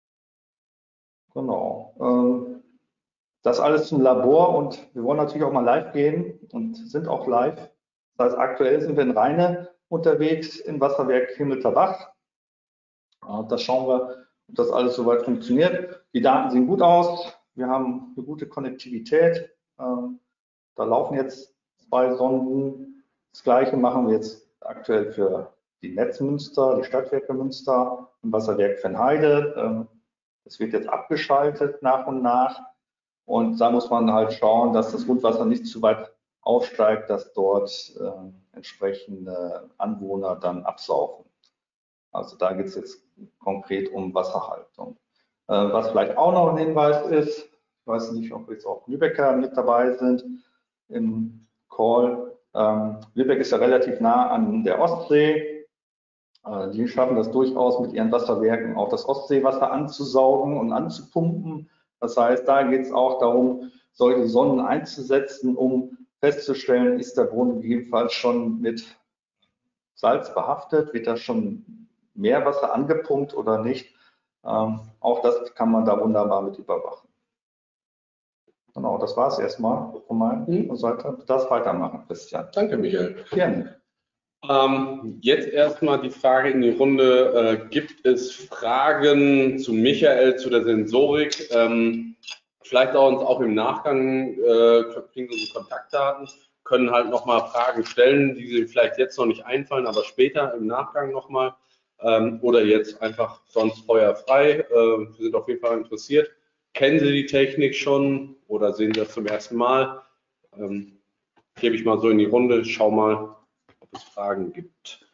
Genau. Das alles zum Labor und wir wollen natürlich auch mal live gehen und sind auch live. Das heißt, aktuell sind wir in Rheine unterwegs im Wasserwerk Himmelterbach. Da schauen wir, ob das alles soweit funktioniert. Die Daten sehen gut aus. Wir haben eine gute Konnektivität. Da laufen jetzt 2 Sonden. Das Gleiche machen wir jetzt aktuell für die Netz Münster, die Stadtwerke Münster, im Wasserwerk Venheide. Es wird jetzt abgeschaltet nach und nach. Und da muss man halt schauen, dass das Grundwasser nicht zu weit aufsteigt, dass dort entsprechende Anwohner dann absaufen. Also da geht es jetzt konkret um Wasserhaltung. Was vielleicht auch noch ein Hinweis ist, ich weiß nicht, ob jetzt auch Lübecker mit dabei sind im Call. Lübeck ist ja relativ nah an der Ostsee. Die schaffen das durchaus mit ihren Wasserwerken auch das Ostseewasser anzusaugen und anzupumpen. Das heißt, da geht es auch darum, solche Sonnen einzusetzen, um festzustellen, ist der Brunnen gegebenenfalls schon mit Salz behaftet, wird da schon Meerwasser angepumpt oder nicht. Auch das kann man da wunderbar mit überwachen. Genau, das war es erstmal von meiner Seite. Du darfst weitermachen, Christian. Danke, Michael. Gerne. Jetzt erstmal die Frage in die Runde. Gibt es Fragen zu Michael, zu der Sensorik? Vielleicht auch im Nachgang, kriegen Sie unsere Kontaktdaten, können halt nochmal Fragen stellen, die Sie vielleicht jetzt noch nicht einfallen, aber später im Nachgang nochmal. Oder jetzt einfach sonst feuerfrei. Wir sind auf jeden Fall interessiert. Kennen Sie die Technik schon oder sehen Sie das zum ersten Mal? Gebe ich mal so in die Runde, schau mal, ob es Fragen gibt.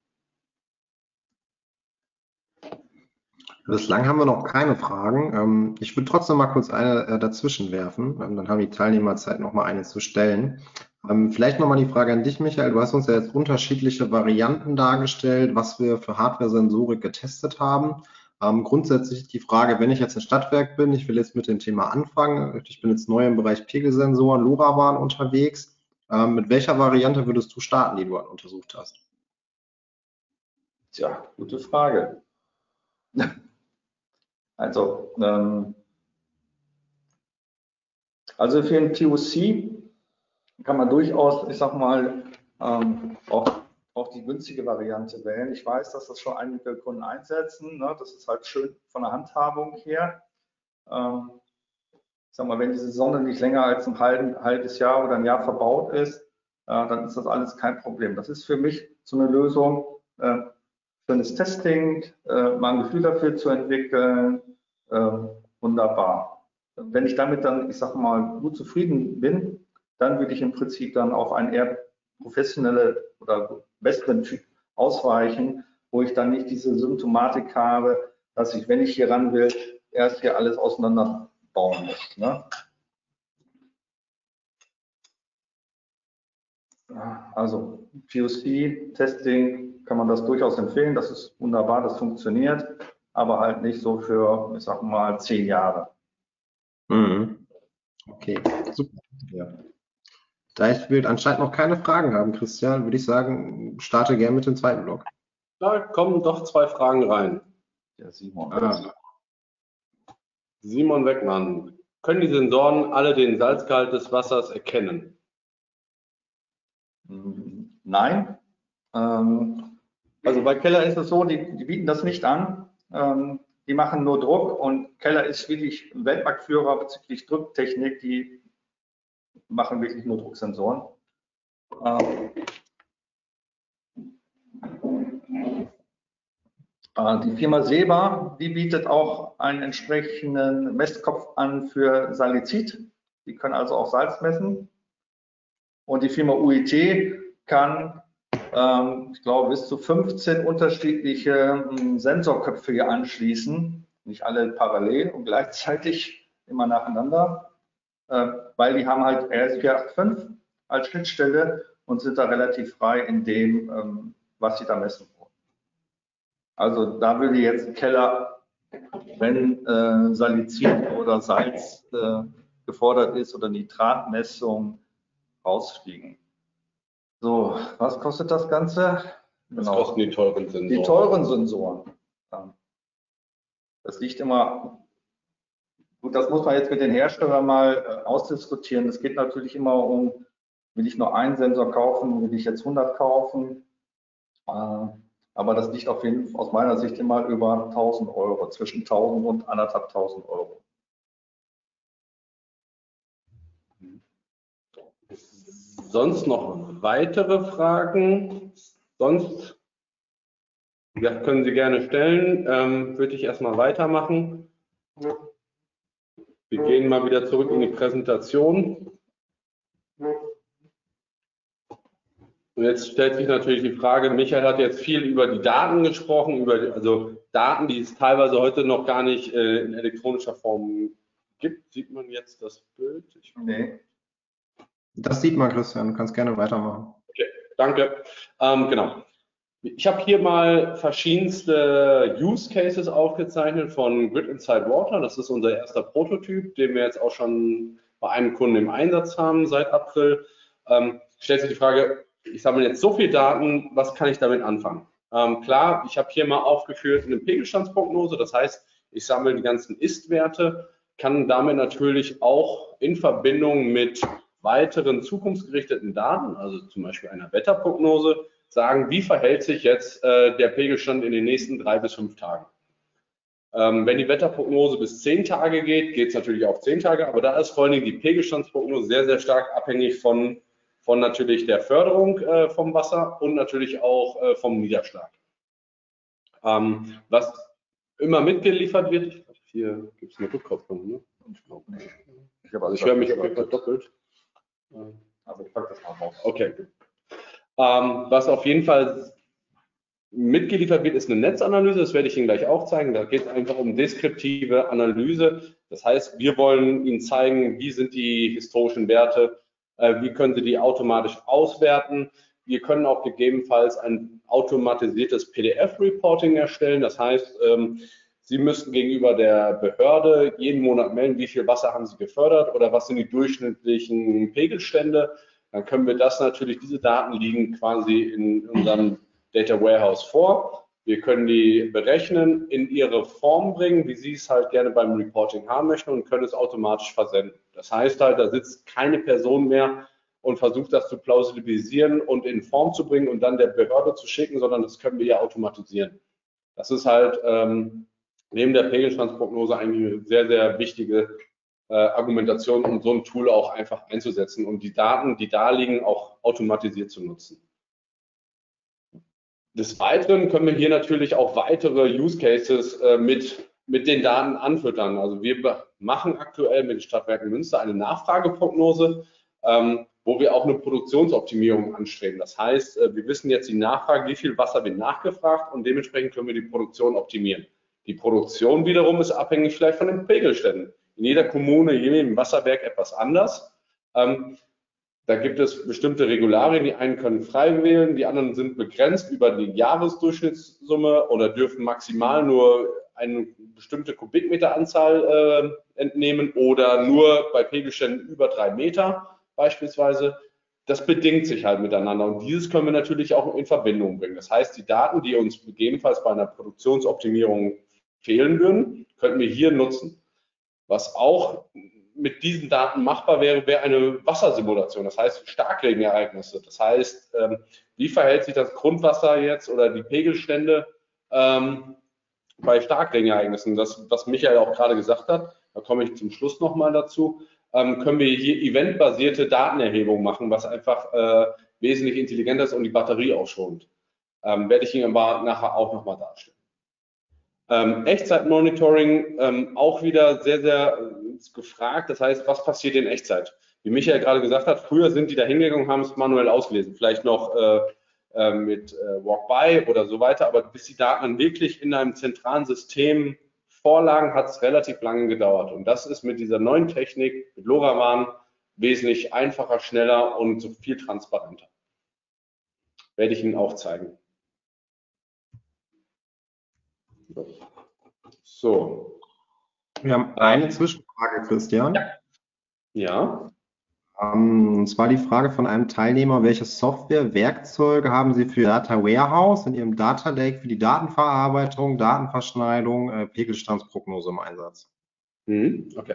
Bislang haben wir noch keine Fragen. Ich würde trotzdem mal kurz eine dazwischen werfen. Dann haben die Teilnehmer Zeit, noch mal eine zu stellen. Vielleicht noch mal die Frage an dich, Michael. Du hast uns ja jetzt unterschiedliche Varianten dargestellt, was wir für Hardware-Sensorik getestet haben. Grundsätzlich die Frage, wenn ich jetzt ein Stadtwerk bin, ich will jetzt mit dem Thema anfangen, ich bin jetzt neu im Bereich Pegelsensoren, LoRaWAN unterwegs. Mit welcher Variante würdest du starten, die du untersucht hast? Tja, gute Frage. Also für ein POC kann man durchaus, ich sag mal, auch die günstige Variante wählen. Ich weiß, dass das schon einige Kunden einsetzen. Ne? Das ist halt schön von der Handhabung her. Ich sag mal, wenn diese Sonne nicht länger als ein halbes Jahr oder ein Jahr verbaut ist, dann ist das alles kein Problem. Das ist für mich so eine Lösung, schönes Testing, mal ein Gefühl dafür zu entwickeln, wunderbar. Wenn ich damit dann, ich sag mal, gut zufrieden bin, dann würde ich im Prinzip dann auf ein eher professionelle oder Investment ausweichen, wo ich dann nicht diese Symptomatik habe, dass ich, wenn ich hier ran will, erst hier alles auseinanderbauen muss. Ne? Also POC-Testing kann man das durchaus empfehlen, das ist wunderbar, das funktioniert, aber halt nicht so für, ich sag mal, 10 Jahre. Okay, super. Ja. Da wir anscheinend noch keine Fragen haben, Christian, würde ich sagen, starte gerne mit dem zweiten Block. Da kommen doch 2 Fragen rein. Der Simon. Simon Weckmann. Können die Sensoren alle den Salzgehalt des Wassers erkennen? Nein. Also bei Keller ist es so, die bieten das nicht an. Die machen nur Druck und Keller ist wirklich Weltmarktführer bezüglich Drucktechnik. Die machen wirklich nur Drucksensoren. Die Firma Seba, die bietet auch einen entsprechenden Messkopf an für Salicid. Die können also auch Salz messen. Und die Firma UIT kann, ich glaube, bis zu 15 unterschiedliche Sensorköpfe hier anschließen. Nicht alle parallel und gleichzeitig immer nacheinander, weil die haben halt RS485 als Schnittstelle und sind da relativ frei in dem, was sie da messen wollen. Also da würde jetzt Keller, wenn Salicid oder Salz gefordert ist oder Nitratmessung, rausfliegen. So, was kostet das Ganze? Was kosten die teuren Sensoren? Die teuren Sensoren. Das liegt immer, gut, das muss man jetzt mit den Herstellern mal ausdiskutieren. Es geht natürlich immer um, will ich nur einen Sensor kaufen, will ich jetzt 100 kaufen? Aber das liegt auf jeden Fall aus meiner Sicht immer über 1000 Euro, zwischen 1000 und 1500 Euro. Sonst noch weitere Fragen? Sonst ja, können Sie gerne stellen. Würde ich erstmal weitermachen. Wir gehen mal wieder zurück in die Präsentation. Und jetzt stellt sich natürlich die Frage, Michael hat jetzt viel über die Daten gesprochen, also Daten, die es teilweise heute noch gar nicht in elektronischer Form gibt. Sieht man jetzt das Bild? Nee. Das sieht man, Christian. Du kannst gerne weitermachen. Okay, danke. Genau. Ich habe hier mal verschiedenste Use Cases aufgezeichnet von Grid Inside Water. Das ist unser erster Prototyp, den wir jetzt auch schon bei einem Kunden im Einsatz haben seit April. Stellt sich die Frage, ich sammle jetzt so viel Daten, was kann ich damit anfangen? Klar, ich habe hier mal aufgeführt eine Pegelstandsprognose. Das heißt, ich sammle die ganzen Ist-Werte, kann damit natürlich auch in Verbindung mit weiteren zukunftsgerichteten Daten, also zum Beispiel einer Wetterprognose, sagen, wie verhält sich jetzt der Pegelstand in den nächsten 3 bis 5 Tagen. Wenn die Wetterprognose bis 10 Tage geht, geht es natürlich auf 10 Tage, aber da ist vor allen Dingen die Pegelstandsprognose sehr, sehr stark abhängig von natürlich der Förderung vom Wasser und natürlich auch vom Niederschlag. Was immer mitgeliefert wird, hier gibt es eine Rückkopplung, ne? Ich höre mich auf jeden Fall doppelt. Also ich packe das mal raus. Okay. Was auf jeden Fall mitgeliefert wird, ist eine Netzanalyse. Das werde ich Ihnen gleich auch zeigen. Da geht es einfach um deskriptive Analyse. Das heißt, wir wollen Ihnen zeigen, wie sind die historischen Werte, wie können Sie die automatisch auswerten. Wir können auch gegebenenfalls ein automatisiertes PDF-Reporting erstellen. Das heißt, Sie müssten gegenüber der Behörde jeden Monat melden, wie viel Wasser haben Sie gefördert oder was sind die durchschnittlichen Pegelstände. Dann können wir das natürlich, diese Daten liegen quasi in unserem Data Warehouse vor. Wir können die berechnen, in ihre Form bringen, wie Sie es halt gerne beim Reporting haben möchten und können es automatisch versenden. Das heißt halt, da sitzt keine Person mehr und versucht das zu plausibilisieren und in Form zu bringen und dann der Behörde zu schicken, sondern das können wir ja automatisieren. Das ist halt neben der Pegelstandsprognose eigentlich eine sehr, sehr wichtige Argumentation, um so ein Tool auch einfach einzusetzen und die Daten, die da liegen, auch automatisiert zu nutzen. Des Weiteren können wir hier natürlich auch weitere Use Cases mit den Daten anfüttern. Also wir machen aktuell mit den Stadtwerken Münster eine Nachfrageprognose, wo wir auch eine Produktionsoptimierung anstreben. Das heißt, wir wissen jetzt die Nachfrage, wie viel Wasser wird nachgefragt und dementsprechend können wir die Produktion optimieren. Die Produktion wiederum ist abhängig vielleicht von den Pegelständen. In jeder Kommune, in jedem Wasserwerk etwas anders. Da gibt es bestimmte Regularien, die einen können frei wählen, die anderen sind begrenzt über die Jahresdurchschnittssumme oder dürfen maximal nur eine bestimmte Kubikmeteranzahl entnehmen oder nur bei Pegelständen über 3 Meter beispielsweise. Das bedingt sich halt miteinander und dieses können wir natürlich auch in Verbindung bringen. Das heißt, die Daten, die uns gegebenenfalls bei einer Produktionsoptimierung fehlen würden, könnten wir hier nutzen. Was auch mit diesen Daten machbar wäre, wäre eine Wassersimulation, das heißt Starkregenereignisse. Das heißt, wie verhält sich das Grundwasser jetzt oder die Pegelstände bei Starkregenereignissen? Das, was Michael auch gerade gesagt hat, da komme ich zum Schluss nochmal dazu, können wir hier eventbasierte Datenerhebung machen, was einfach wesentlich intelligenter ist und die Batterie auch schont. Werde ich Ihnen aber nachher auch nochmal darstellen. Echtzeitmonitoring auch wieder sehr, sehr gefragt. Das heißt, was passiert in Echtzeit? Wie Michael gerade gesagt hat, früher sind die da hingegangen und haben es manuell ausgelesen. Vielleicht noch mit Walk-by oder so weiter. Aber bis die Daten dann wirklich in einem zentralen System vorlagen, hat es relativ lange gedauert. Und das ist mit dieser neuen Technik, mit LoRaWAN, wesentlich einfacher, schneller und so viel transparenter. Werde ich Ihnen auch zeigen. So. Wir haben eine Zwischenfrage, Christian. Ja. Und zwar die Frage von einem Teilnehmer, welche Software, Werkzeuge haben Sie für Data Warehouse in Ihrem Data Lake für die Datenverarbeitung, Datenverschneidung, Pegelstandsprognose im Einsatz? Okay.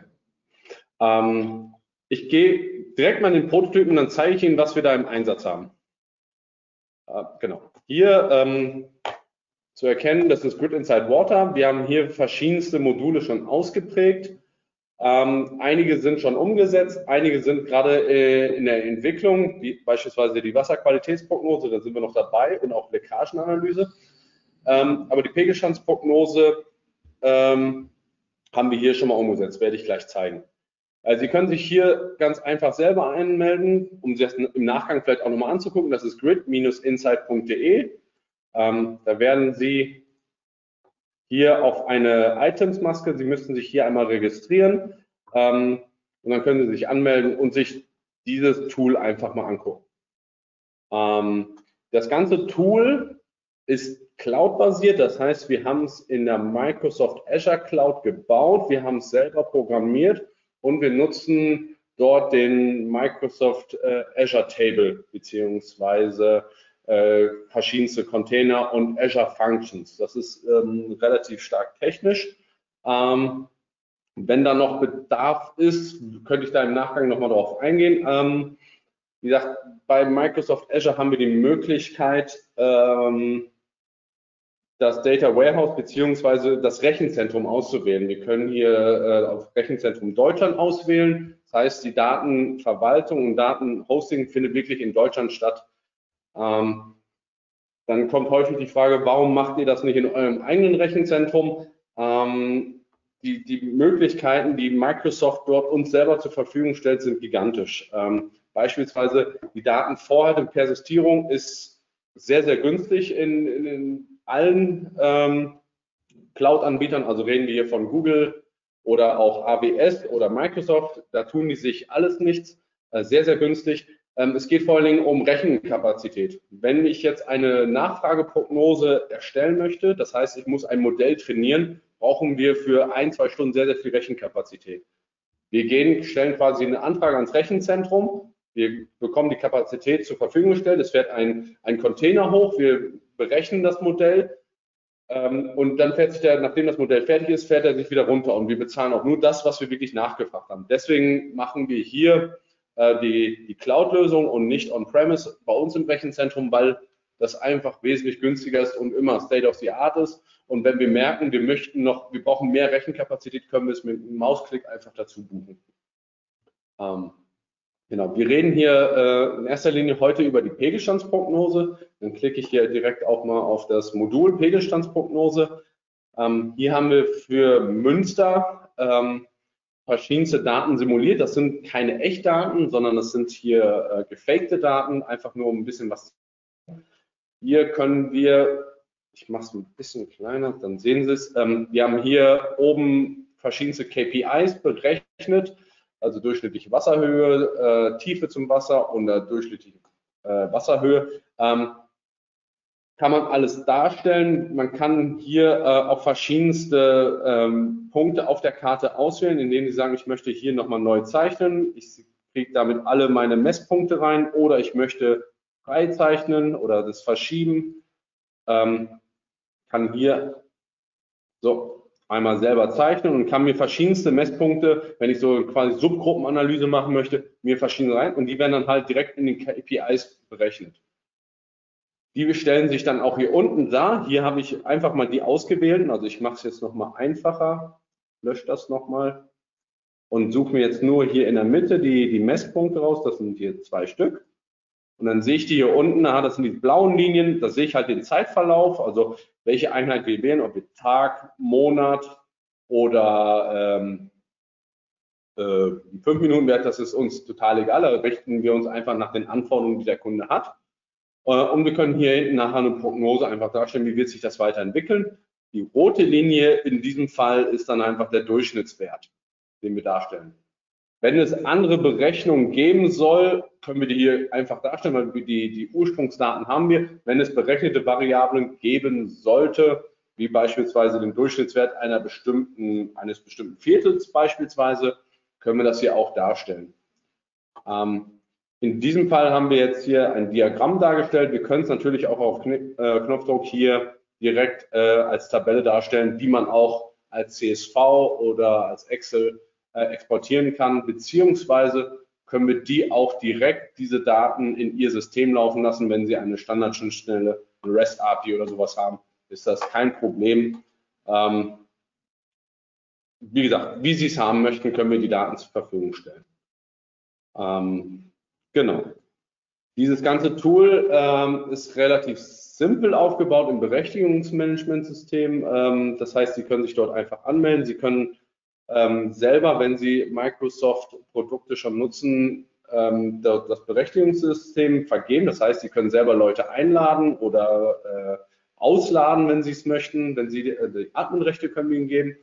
Ich gehe direkt mal in den Prototypen und dann zeige ich Ihnen, was wir da im Einsatz haben. Genau. Hier zu erkennen, das ist Grid Inside Water. Wir haben hier verschiedenste Module schon ausgeprägt. Einige sind schon umgesetzt, einige sind gerade in der Entwicklung, wie beispielsweise die Wasserqualitätsprognose, da sind wir noch dabei und auch Leckagenanalyse. Aber die Pegelstandsprognose haben wir hier schon mal umgesetzt, werde ich gleich zeigen. Also Sie können sich hier ganz einfach selber anmelden, um sich das im Nachgang vielleicht auch nochmal anzugucken. Das ist grid-insight.de. Da werden Sie hier auf eine Items-Maske, Sie müssten sich hier einmal registrieren und dann können Sie sich anmelden und sich dieses Tool einfach mal angucken. Das ganze Tool ist Cloud-basiert, das heißt, wir haben es in der Microsoft Azure Cloud gebaut, wir haben es selber programmiert und wir nutzen dort den Microsoft Azure Table beziehungsweise verschiedenste Container und Azure Functions. Das ist relativ stark technisch. Wenn da noch Bedarf ist, könnte ich da im Nachgang nochmal drauf eingehen. Wie gesagt, bei Microsoft Azure haben wir die Möglichkeit, das Data Warehouse beziehungsweise das Rechenzentrum auszuwählen. Wir können hier auf Rechenzentrum Deutschland auswählen. Das heißt, die Datenverwaltung und Datenhosting findet wirklich in Deutschland statt. Dann kommt häufig die Frage, warum macht ihr das nicht in eurem eigenen Rechenzentrum? Die Möglichkeiten, die Microsoft dort uns selber zur Verfügung stellt, sind gigantisch. Beispielsweise die Datenvorhalt und Persistierung ist sehr, sehr günstig in allen Cloud-Anbietern. Also reden wir hier von Google oder auch AWS oder Microsoft. Da tun die sich alles nichts. Sehr, sehr günstig. Es geht vor allen Dingen um Rechenkapazität. Wenn ich jetzt eine Nachfrageprognose erstellen möchte, das heißt, ich muss ein Modell trainieren, brauchen wir für 1-2 Stunden sehr, sehr viel Rechenkapazität. Wir stellen quasi eine Anfrage ans Rechenzentrum. Wir bekommen die Kapazität zur Verfügung gestellt. Es fährt ein Container hoch. Wir berechnen das Modell. Und dann fährt sich nachdem das Modell fertig ist, fährt er sich wieder runter. Und wir bezahlen auch nur das, was wir wirklich nachgefragt haben. Deswegen machen wir hier die Cloud-Lösung und nicht on-premise bei uns im Rechenzentrum, weil das einfach wesentlich günstiger ist und immer State of the Art ist. Und wenn wir merken, wir brauchen mehr Rechenkapazität, können wir es mit einem Mausklick einfach dazu buchen. Genau, wir reden hier in erster Linie heute über die Pegelstandsprognose. Dann klicke ich hier direkt auch mal auf das Modul Pegelstandsprognose. Hier haben wir für Münster verschiedenste Daten simuliert. Das sind keine Echtdaten, sondern das sind hier gefakte Daten, einfach nur um ein bisschen was zu sagen. Hier können wir, ich mache es ein bisschen kleiner, dann sehen Sie es. Wir haben hier oben verschiedenste KPIs berechnet, also durchschnittliche Wasserhöhe, Tiefe zum Wasser und durchschnittliche Wasserhöhe. Kann man alles darstellen. Man kann hier auch verschiedenste Punkte auf der Karte auswählen, indem Sie sagen, ich möchte hier nochmal neu zeichnen. Ich kriege damit alle meine Messpunkte rein oder ich möchte frei zeichnen oder das verschieben. Kann hier so einmal selber zeichnen und kann mir verschiedenste Messpunkte, wenn ich so quasi Subgruppenanalyse machen möchte, mir verschiedene rein und die werden dann halt direkt in den KPIs berechnet. Die stellen sich dann auch hier unten dar. Hier habe ich einfach mal die ausgewählten. Also ich mache es jetzt nochmal einfacher, lösche das nochmal und suche mir jetzt nur hier in der Mitte die Messpunkte raus. Das sind hier 2 Stück. Und dann sehe ich die hier unten, das sind die blauen Linien, da sehe ich halt den Zeitverlauf, also welche Einheit wir wählen, ob wir Tag, Monat oder 5-Minuten-Wert, das ist uns total egal, da richten wir uns einfach nach den Anforderungen, die der Kunde hat. Und wir können hier hinten nachher eine Prognose einfach darstellen, wie wird sich das weiterentwickeln. Die rote Linie in diesem Fall ist dann einfach der Durchschnittswert, den wir darstellen. Wenn es andere Berechnungen geben soll, können wir die hier einfach darstellen, weil die Ursprungsdaten haben wir. Wenn es berechnete Variablen geben sollte, wie beispielsweise den Durchschnittswert eines bestimmten Viertels beispielsweise, können wir das hier auch darstellen. In diesem Fall haben wir jetzt hier ein Diagramm dargestellt. Wir können es natürlich auch auf Knopfdruck hier direkt als Tabelle darstellen, die man auch als CSV oder als Excel exportieren kann, beziehungsweise können wir die auch direkt diese Daten in Ihr System laufen lassen, wenn Sie eine Standardschnittstelle, eine REST API oder sowas haben, ist das kein Problem. Wie gesagt, wie Sie es haben möchten, können wir die Daten zur Verfügung stellen. Genau. Dieses ganze Tool ist relativ simpel aufgebaut im Berechtigungsmanagementsystem. Das heißt, Sie können sich dort einfach anmelden. Sie können selber, wenn sie Microsoft-Produkte schon nutzen, das Berechtigungssystem vergeben. Das heißt, sie können selber Leute einladen oder ausladen, wenn sie es möchten. Wenn sie die Adminrechte können wir ihnen geben.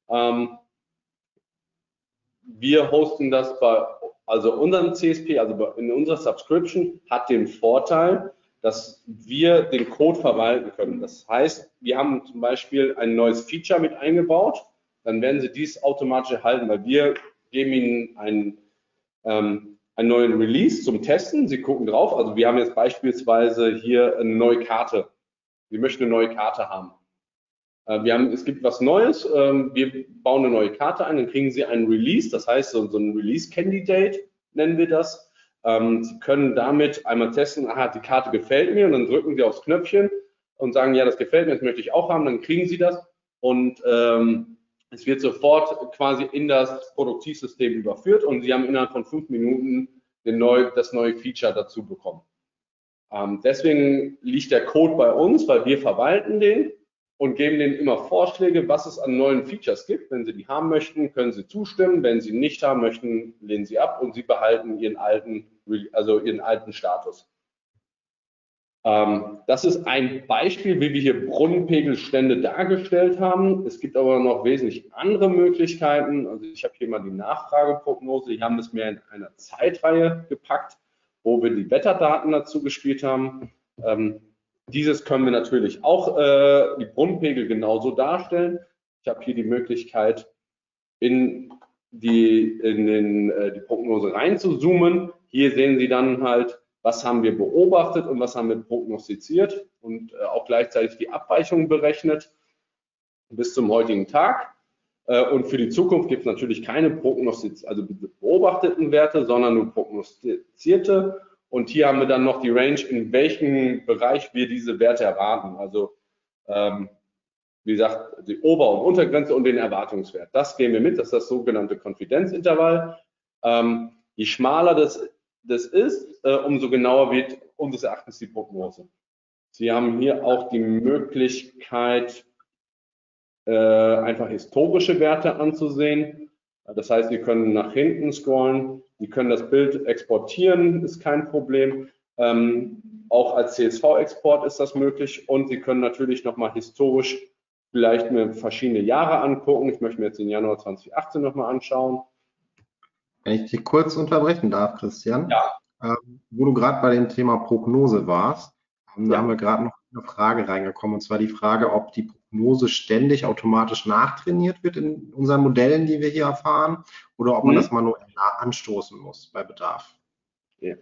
Wir hosten das bei unserem CSP, also in unserer Subscription, hat den Vorteil, dass wir den Code verwalten können. Das heißt, wir haben zum Beispiel ein neues Feature mit eingebaut, dann werden Sie dies automatisch erhalten, weil wir geben Ihnen einen neuen Release zum Testen. Sie gucken drauf, also wir haben jetzt beispielsweise hier eine neue Karte. Sie möchten eine neue Karte haben. Es gibt was Neues, wir bauen eine neue Karte ein, dann kriegen Sie einen Release, das heißt so ein Release-Candidate nennen wir das. Sie können damit einmal testen, aha, die Karte gefällt mir, und dann drücken Sie aufs Knöpfchen und sagen, ja, das gefällt mir, das möchte ich auch haben, dann kriegen Sie das und es wird sofort quasi in das Produktivsystem überführt und Sie haben innerhalb von 5 Minuten das neue Feature dazu bekommen. Deswegen liegt der Code bei uns, weil wir verwalten den und geben denen immer Vorschläge, was es an neuen Features gibt. Wenn Sie die haben möchten, können Sie zustimmen. Wenn Sie nicht haben möchten, lehnen Sie ab und Sie behalten Ihren alten Status. Das ist ein Beispiel, wie wir hier Brunnenpegelstände dargestellt haben. Es gibt aber noch wesentlich andere Möglichkeiten. Also ich habe hier mal die Nachfrageprognose. Die haben das mehr in einer Zeitreihe gepackt, wo wir die Wetterdaten dazu gespielt haben. Dieses können wir natürlich auch, die Brunnenpegel genauso darstellen. Ich habe hier die Möglichkeit, in die Prognose rein zu zoomen. Hier sehen Sie dann halt, was haben wir beobachtet und was haben wir prognostiziert und auch gleichzeitig die Abweichungen berechnet bis zum heutigen Tag. Und für die Zukunft gibt es natürlich keine beobachteten Werte, sondern nur prognostizierte. Und hier haben wir dann noch die Range, in welchem Bereich wir diese Werte erwarten. Also wie gesagt, die Ober- und Untergrenze und den Erwartungswert. Das gehen wir mit, das ist das sogenannte Konfidenzintervall. Je schmaler das ist, umso genauer wird unseres Erachtens die Prognose. Sie haben hier auch die Möglichkeit, einfach historische Werte anzusehen. Das heißt, Sie können nach hinten scrollen, Sie können das Bild exportieren, ist kein Problem. Auch als CSV-Export ist das möglich und Sie können natürlich nochmal historisch vielleicht mir verschiedene Jahre angucken. Ich möchte mir jetzt den Januar 2018 nochmal anschauen. Wenn ich dich kurz unterbrechen darf, Christian, ja. Wo du gerade bei dem Thema Prognose warst, da haben wir gerade noch eine Frage reingekommen, und zwar die Frage, ob die Prognose ständig automatisch nachtrainiert wird in unseren Modellen, die wir hier erfahren, oder ob man das manuell anstoßen muss bei Bedarf. Ja.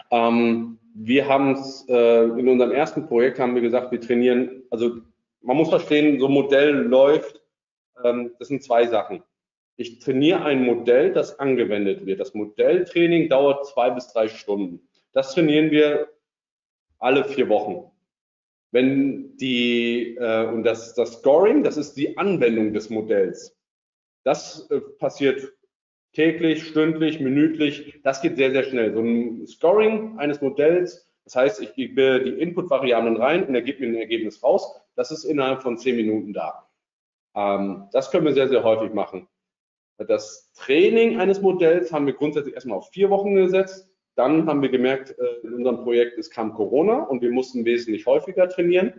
Wir haben es in unserem ersten Projekt haben wir gesagt, wir trainieren, also man muss verstehen, so ein Modell läuft, das sind zwei Sachen. Ich trainiere ein Modell, das angewendet wird. Das Modelltraining dauert 2 bis 3 Stunden. Das trainieren wir alle 4 Wochen. Wenn und das Scoring, das ist die Anwendung des Modells. Das passiert täglich, stündlich, minütlich. Das geht sehr, sehr schnell. So ein Scoring eines Modells, das heißt, ich gebe die Input-Variablen rein und er gibt mir ein Ergebnis raus. Das ist innerhalb von 10 Minuten da. Das können wir sehr, sehr häufig machen. Das Training eines Modells haben wir grundsätzlich erstmal auf 4 Wochen gesetzt. Dann haben wir gemerkt, in unserem Projekt, es kam Corona und wir mussten wesentlich häufiger trainieren.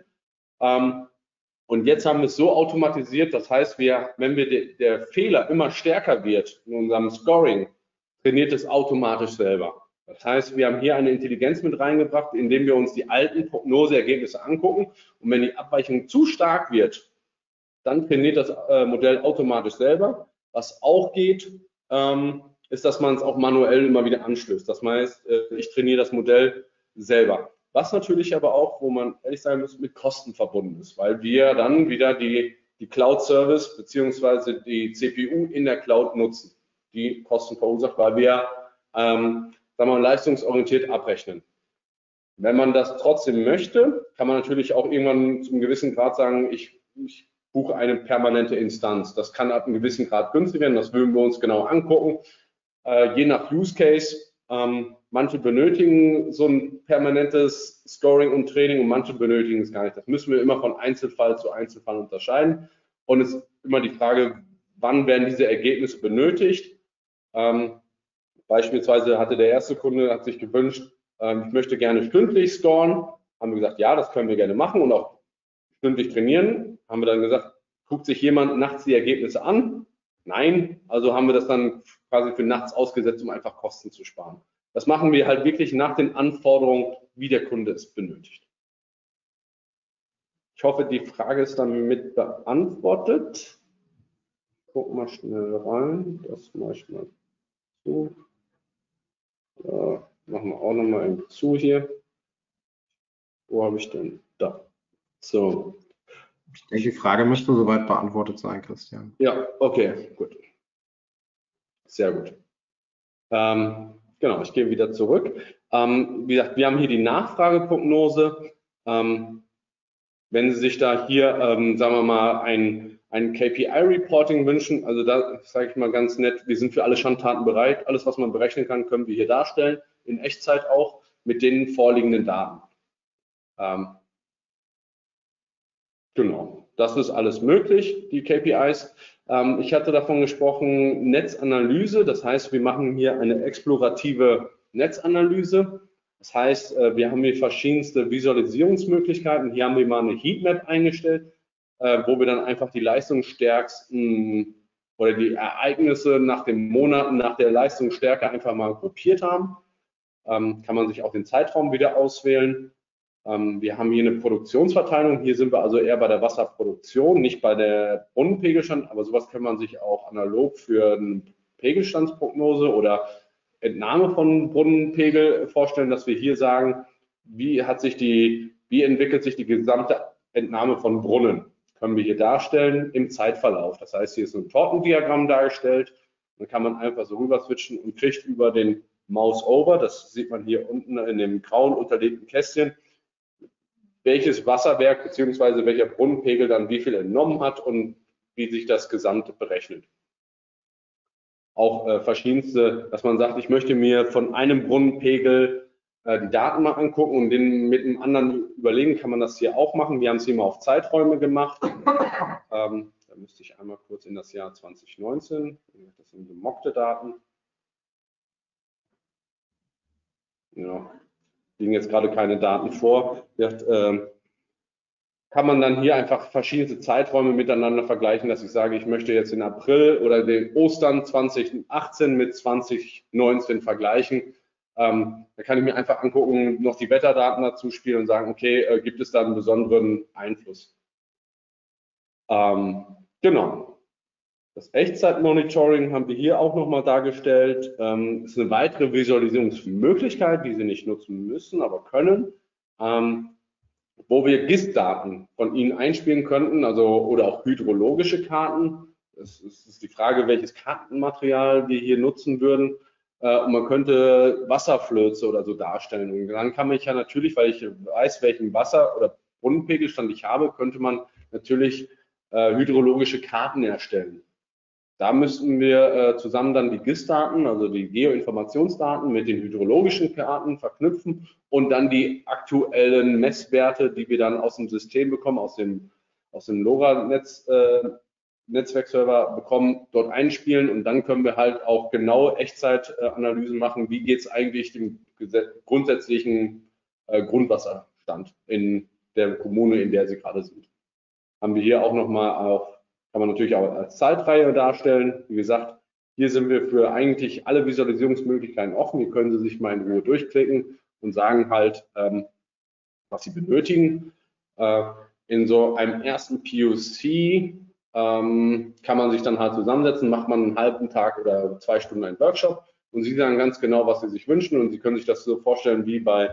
Und jetzt haben wir es so automatisiert, das heißt, wenn der Fehler immer stärker wird in unserem Scoring, trainiert es automatisch selber. Das heißt, wir haben hier eine Intelligenz mit reingebracht, indem wir uns die alten Prognoseergebnisse angucken. Und wenn die Abweichung zu stark wird, dann trainiert das Modell automatisch selber. Was auch geht, ist, dass man es auch manuell immer wieder anstößt. Das heißt, ich trainiere das Modell selber. Was natürlich aber auch, wo man ehrlich sagen muss, mit Kosten verbunden ist, weil wir dann wieder die Cloud-Service beziehungsweise die CPU in der Cloud nutzen, die Kosten verursacht, weil wir sagen wir mal, leistungsorientiert abrechnen. Wenn man das trotzdem möchte, kann man natürlich auch irgendwann zu einem gewissen Grad sagen, ich buche eine permanente Instanz. Das kann ab einem gewissen Grad günstiger werden, das würden wir uns genau angucken. Je nach Use Case, manche benötigen so ein permanentes Scoring und Training und manche benötigen es gar nicht. Das müssen wir immer von Einzelfall zu Einzelfall unterscheiden. Und es ist immer die Frage, wann werden diese Ergebnisse benötigt. Beispielsweise hatte der erste Kunde hat sich gewünscht, ich möchte gerne stündlich scoren. Haben wir gesagt, ja, das können wir gerne machen und auch stündlich trainieren. Haben wir dann gesagt, guckt sich jemand nachts die Ergebnisse an? Nein, also haben wir das dann quasi für nachts ausgesetzt, um einfach Kosten zu sparen. Das machen wir halt wirklich nach den Anforderungen, wie der Kunde es benötigt. Ich hoffe, die Frage ist dann mit beantwortet. Guck mal schnell rein. Das mache ich mal zu. Ja, machen wir auch nochmal eben zu hier. Wo habe ich denn? Da. So. Ich denke, die Frage müsste soweit beantwortet sein, Christian. Ja, okay, gut. Sehr gut. Genau, ich gehe wieder zurück. Wie gesagt, wir haben hier die Nachfrageprognose. Wenn Sie sich da hier, sagen wir mal, ein KPI-Reporting wünschen, also da sage ich mal ganz nett, wir sind für alle Schandtaten bereit. Alles, was man berechnen kann, können wir hier darstellen, in Echtzeit auch, mit den vorliegenden Daten. Genau, das ist alles möglich, die KPIs. Ich hatte davon gesprochen, Netzanalyse, das heißt, wir machen hier eine explorative Netzanalyse. Das heißt, wir haben hier verschiedenste Visualisierungsmöglichkeiten. Hier haben wir mal eine Heatmap eingestellt, wo wir dann einfach die leistungsstärksten oder die Ereignisse nach den Monaten, nach der Leistungsstärke einfach mal gruppiert haben. Kann man sich auch den Zeitraum wieder auswählen. Wir haben hier eine Produktionsverteilung. Hier sind wir also eher bei der Wasserproduktion, nicht bei der Brunnenpegelstand, aber sowas kann man sich auch analog für eine Pegelstandsprognose oder Entnahme von Brunnenpegel vorstellen, dass wir hier sagen, wie entwickelt sich die gesamte Entnahme von Brunnen? Das können wir hier darstellen im Zeitverlauf. Das heißt, hier ist ein Tortendiagramm dargestellt. Dann kann man einfach so rüber switchen und kriegt über den Mouse over, das sieht man hier unten in dem grauen unterlegten Kästchen, welches Wasserwerk bzw. welcher Brunnenpegel dann wie viel entnommen hat und wie sich das Gesamte berechnet. Auch verschiedenste, dass man sagt, ich möchte mir von einem Brunnenpegel die Daten mal angucken und den mit einem anderen überlegen, kann man das hier auch machen. Wir haben es hier mal auf Zeiträume gemacht. Da müsste ich einmal kurz in das Jahr 2019, das sind gemockte Daten. Ja, liegen jetzt gerade keine Daten vor. Kann man dann hier einfach verschiedene Zeiträume miteinander vergleichen, dass ich sage, ich möchte jetzt den April oder den Ostern 2018 mit 2019 vergleichen. Da kann ich mir einfach angucken, noch die Wetterdaten dazu spielen und sagen, okay, gibt es da einen besonderen Einfluss? Genau. Das Echtzeitmonitoring haben wir hier auch nochmal dargestellt. Das ist eine weitere Visualisierungsmöglichkeit, die Sie nicht nutzen müssen, aber können. Wo wir GIS-Daten von Ihnen einspielen könnten, also oder auch hydrologische Karten. Es ist die Frage, welches Kartenmaterial wir hier nutzen würden. Und man könnte Wasserflöze oder so darstellen. Und dann kann man ja natürlich, weil ich weiß, welchen Wasser- oder Brunnenpegelstand ich habe, könnte man natürlich hydrologische Karten erstellen. Da müssten wir zusammen dann die GIS-Daten, also die Geoinformationsdaten mit den hydrologischen Karten verknüpfen und dann die aktuellen Messwerte, die wir dann aus dem System bekommen, aus dem LoRa-Netzwerkserver bekommen, dort einspielen und dann können wir halt auch genaue Echtzeitanalysen machen, wie geht es eigentlich dem grundsätzlichen Grundwasserstand in der Kommune, in der Sie gerade sind. Haben wir hier auch nochmal kann man natürlich auch als Zeitreihe darstellen. Wie gesagt, hier sind wir für eigentlich alle Visualisierungsmöglichkeiten offen. Hier können Sie sich mal in Ruhe durchklicken und sagen halt, was Sie benötigen. In so einem ersten POC kann man sich dann halt zusammensetzen, macht man einen halben Tag oder 2 Stunden einen Workshop und Sie sagen ganz genau, was Sie sich wünschen und Sie können sich das so vorstellen wie bei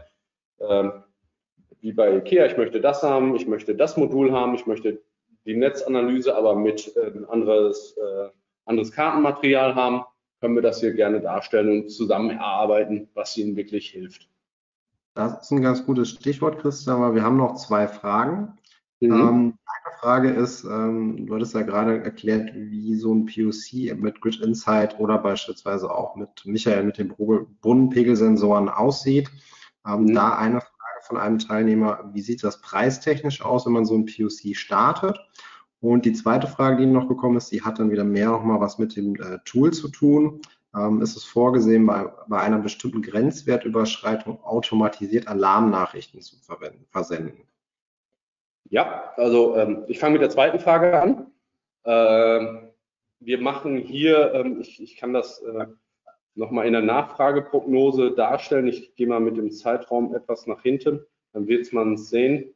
IKEA. Ich möchte das haben, ich möchte das Modul haben, ich möchte die Netzanalyse aber mit anderes Kartenmaterial haben, können wir das hier gerne darstellen und zusammen erarbeiten, was Ihnen wirklich hilft. Das ist ein ganz gutes Stichwort, Christian, aber wir haben noch 2 Fragen. Eine Frage ist, du hattest ja gerade erklärt, wie so ein POC mit Grid Insight oder beispielsweise auch mit Michael mit den Brunnenpegelsensoren aussieht. Da eine Frage von einem Teilnehmer, wie sieht das preistechnisch aus, wenn man so ein POC startet? Und die zweite Frage, die noch gekommen ist, die hat dann wieder mehr nochmal was mit dem Tool zu tun. Ist es vorgesehen, bei einer bestimmten Grenzwertüberschreitung automatisiert Alarmnachrichten zu versenden? Ja, also ich fange mit der zweiten Frage an. Wir machen hier, ich kann das nochmal in der Nachfrageprognose darstellen. Ich gehe mal mit dem Zeitraum etwas nach hinten, dann wird man sehen.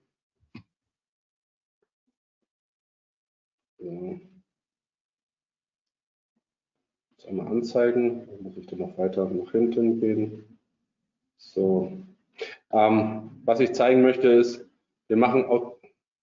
Jetzt einmal anzeigen, dann muss ich dann noch weiter nach hinten gehen. So, was ich zeigen möchte ist, wir machen auch,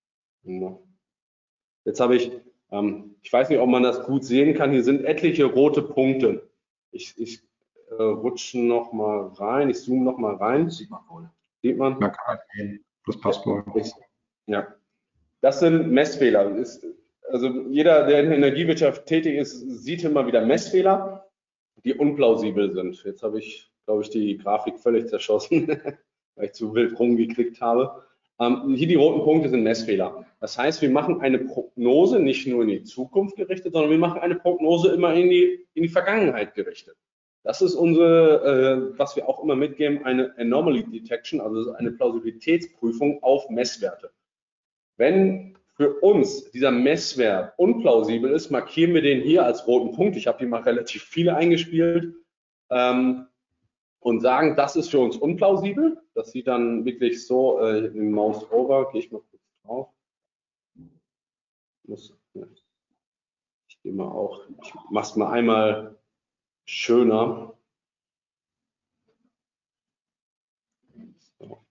jetzt habe ich weiß nicht, ob man das gut sehen kann, hier sind etliche rote Punkte. Ich rutsche noch mal rein, ich zoome noch mal rein. Sieht man wohl. Sieht man? Man kann sehen, das passt wohl. Ja, das sind Messfehler. Also jeder, der in der Energiewirtschaft tätig ist, sieht immer wieder Messfehler, die unplausibel sind. Jetzt habe ich, glaube ich, die Grafik völlig zerschossen, weil ich zu wild rumgeklickt habe. Hier die roten Punkte sind Messfehler. Das heißt, wir machen eine Prognose nicht nur in die Zukunft gerichtet, sondern wir machen eine Prognose immer in die Vergangenheit gerichtet. Das ist unsere, was wir auch immer mitgeben, eine Anomaly Detection, also eine Plausibilitätsprüfung auf Messwerte. Wenn für uns dieser Messwert unplausibel ist, markieren wir den hier als roten Punkt. Ich habe hier mal relativ viele eingespielt. Und sagen, das ist für uns unplausibel. Das sieht dann wirklich so im Mouse over. Gehe ich mal kurz drauf. Ich gehe mal auch, ich mache es mal einmal schöner. So.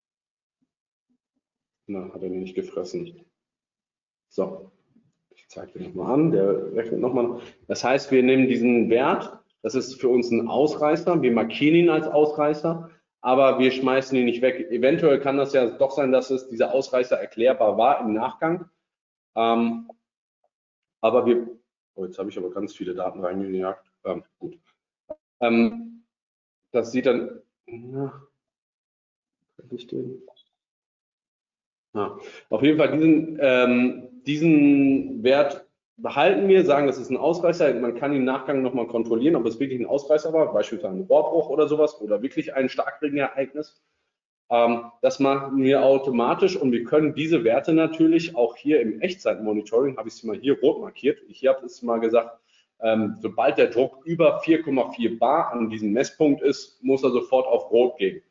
Na, hat er mir nicht gefressen. So, ich zeige den nochmal an. Der rechnet nochmal. Das heißt, wir nehmen diesen Wert. Das ist für uns ein Ausreißer. Wir markieren ihn als Ausreißer, aber wir schmeißen ihn nicht weg. Eventuell kann das ja doch sein, dass es dieser Ausreißer erklärbar war im Nachgang. Aber wir, jetzt habe ich aber ganz viele Daten reingejagt. Gut. Das sieht dann, kann ich den? Auf jeden Fall diesen Wert behalten wir, sagen, das ist ein Ausreißer. Man kann im Nachgang nochmal kontrollieren, ob es wirklich ein Ausreißer war, beispielsweise ein Rohrbruch oder sowas oder wirklich ein Starkregenereignis. Das machen wir automatisch und wir können diese Werte natürlich auch hier im Echtzeitmonitoring, habe ich es mal hier rot markiert. Ich habe es mal gesagt, sobald der Druck über 4,4 bar an diesem Messpunkt ist, muss er sofort auf rot gehen.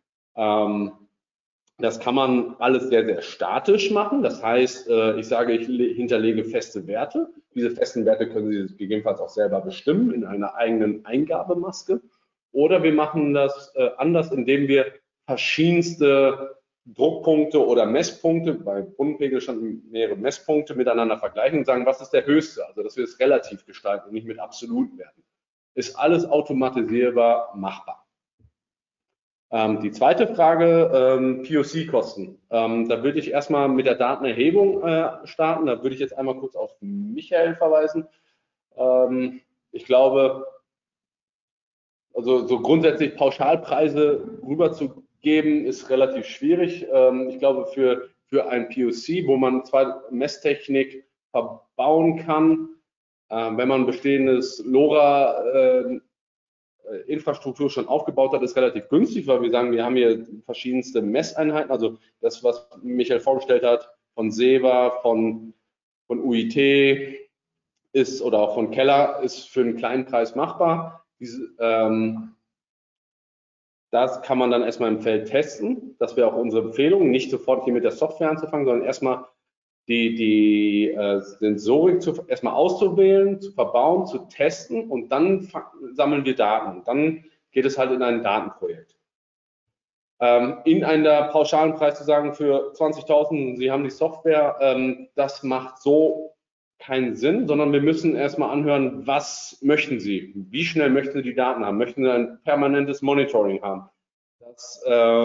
Das kann man alles sehr, sehr statisch machen. Das heißt, ich sage, ich hinterlege feste Werte. Diese festen Werte können Sie gegebenenfalls auch selber bestimmen in einer eigenen Eingabemaske. Oder wir machen das anders, indem wir verschiedenste Druckpunkte oder Messpunkte, bei Brunnenpegel standen mehrere Messpunkte, miteinander vergleichen und sagen, was ist der höchste? Also, dass wir es relativ gestalten und nicht mit absoluten Werten. Ist alles automatisierbar machbar. Die zweite Frage, POC-Kosten. Da würde ich erstmal mit der Datenerhebung starten. Da würde ich jetzt einmal kurz auf Michael verweisen. Ich glaube, also so grundsätzlich Pauschalpreise rüberzugeben, ist relativ schwierig. Ich glaube, für ein POC, wo man zwar Messtechnik verbauen kann, wenn man bestehendes LoRa Infrastruktur schon aufgebaut hat, ist relativ günstig, weil wir sagen, wir haben hier verschiedenste Messeinheiten, also das, was Michael vorgestellt hat, von SEWA, von UIT ist oder auch von Keller, ist für einen kleinen Preis machbar. Das kann man dann erstmal im Feld testen. Das wäre auch unsere Empfehlung, nicht sofort hier mit der Software anzufangen, sondern erstmal die Sensorik erstmal auszuwählen, zu verbauen, zu testen und dann sammeln wir Daten. Dann geht es halt in ein Datenprojekt. In einer pauschalen Preis zu sagen, für 20.000, Sie haben die Software, das macht so keinen Sinn, sondern wir müssen erstmal anhören, was möchten Sie? Wie schnell möchten Sie die Daten haben? Möchten Sie ein permanentes Monitoring haben? Das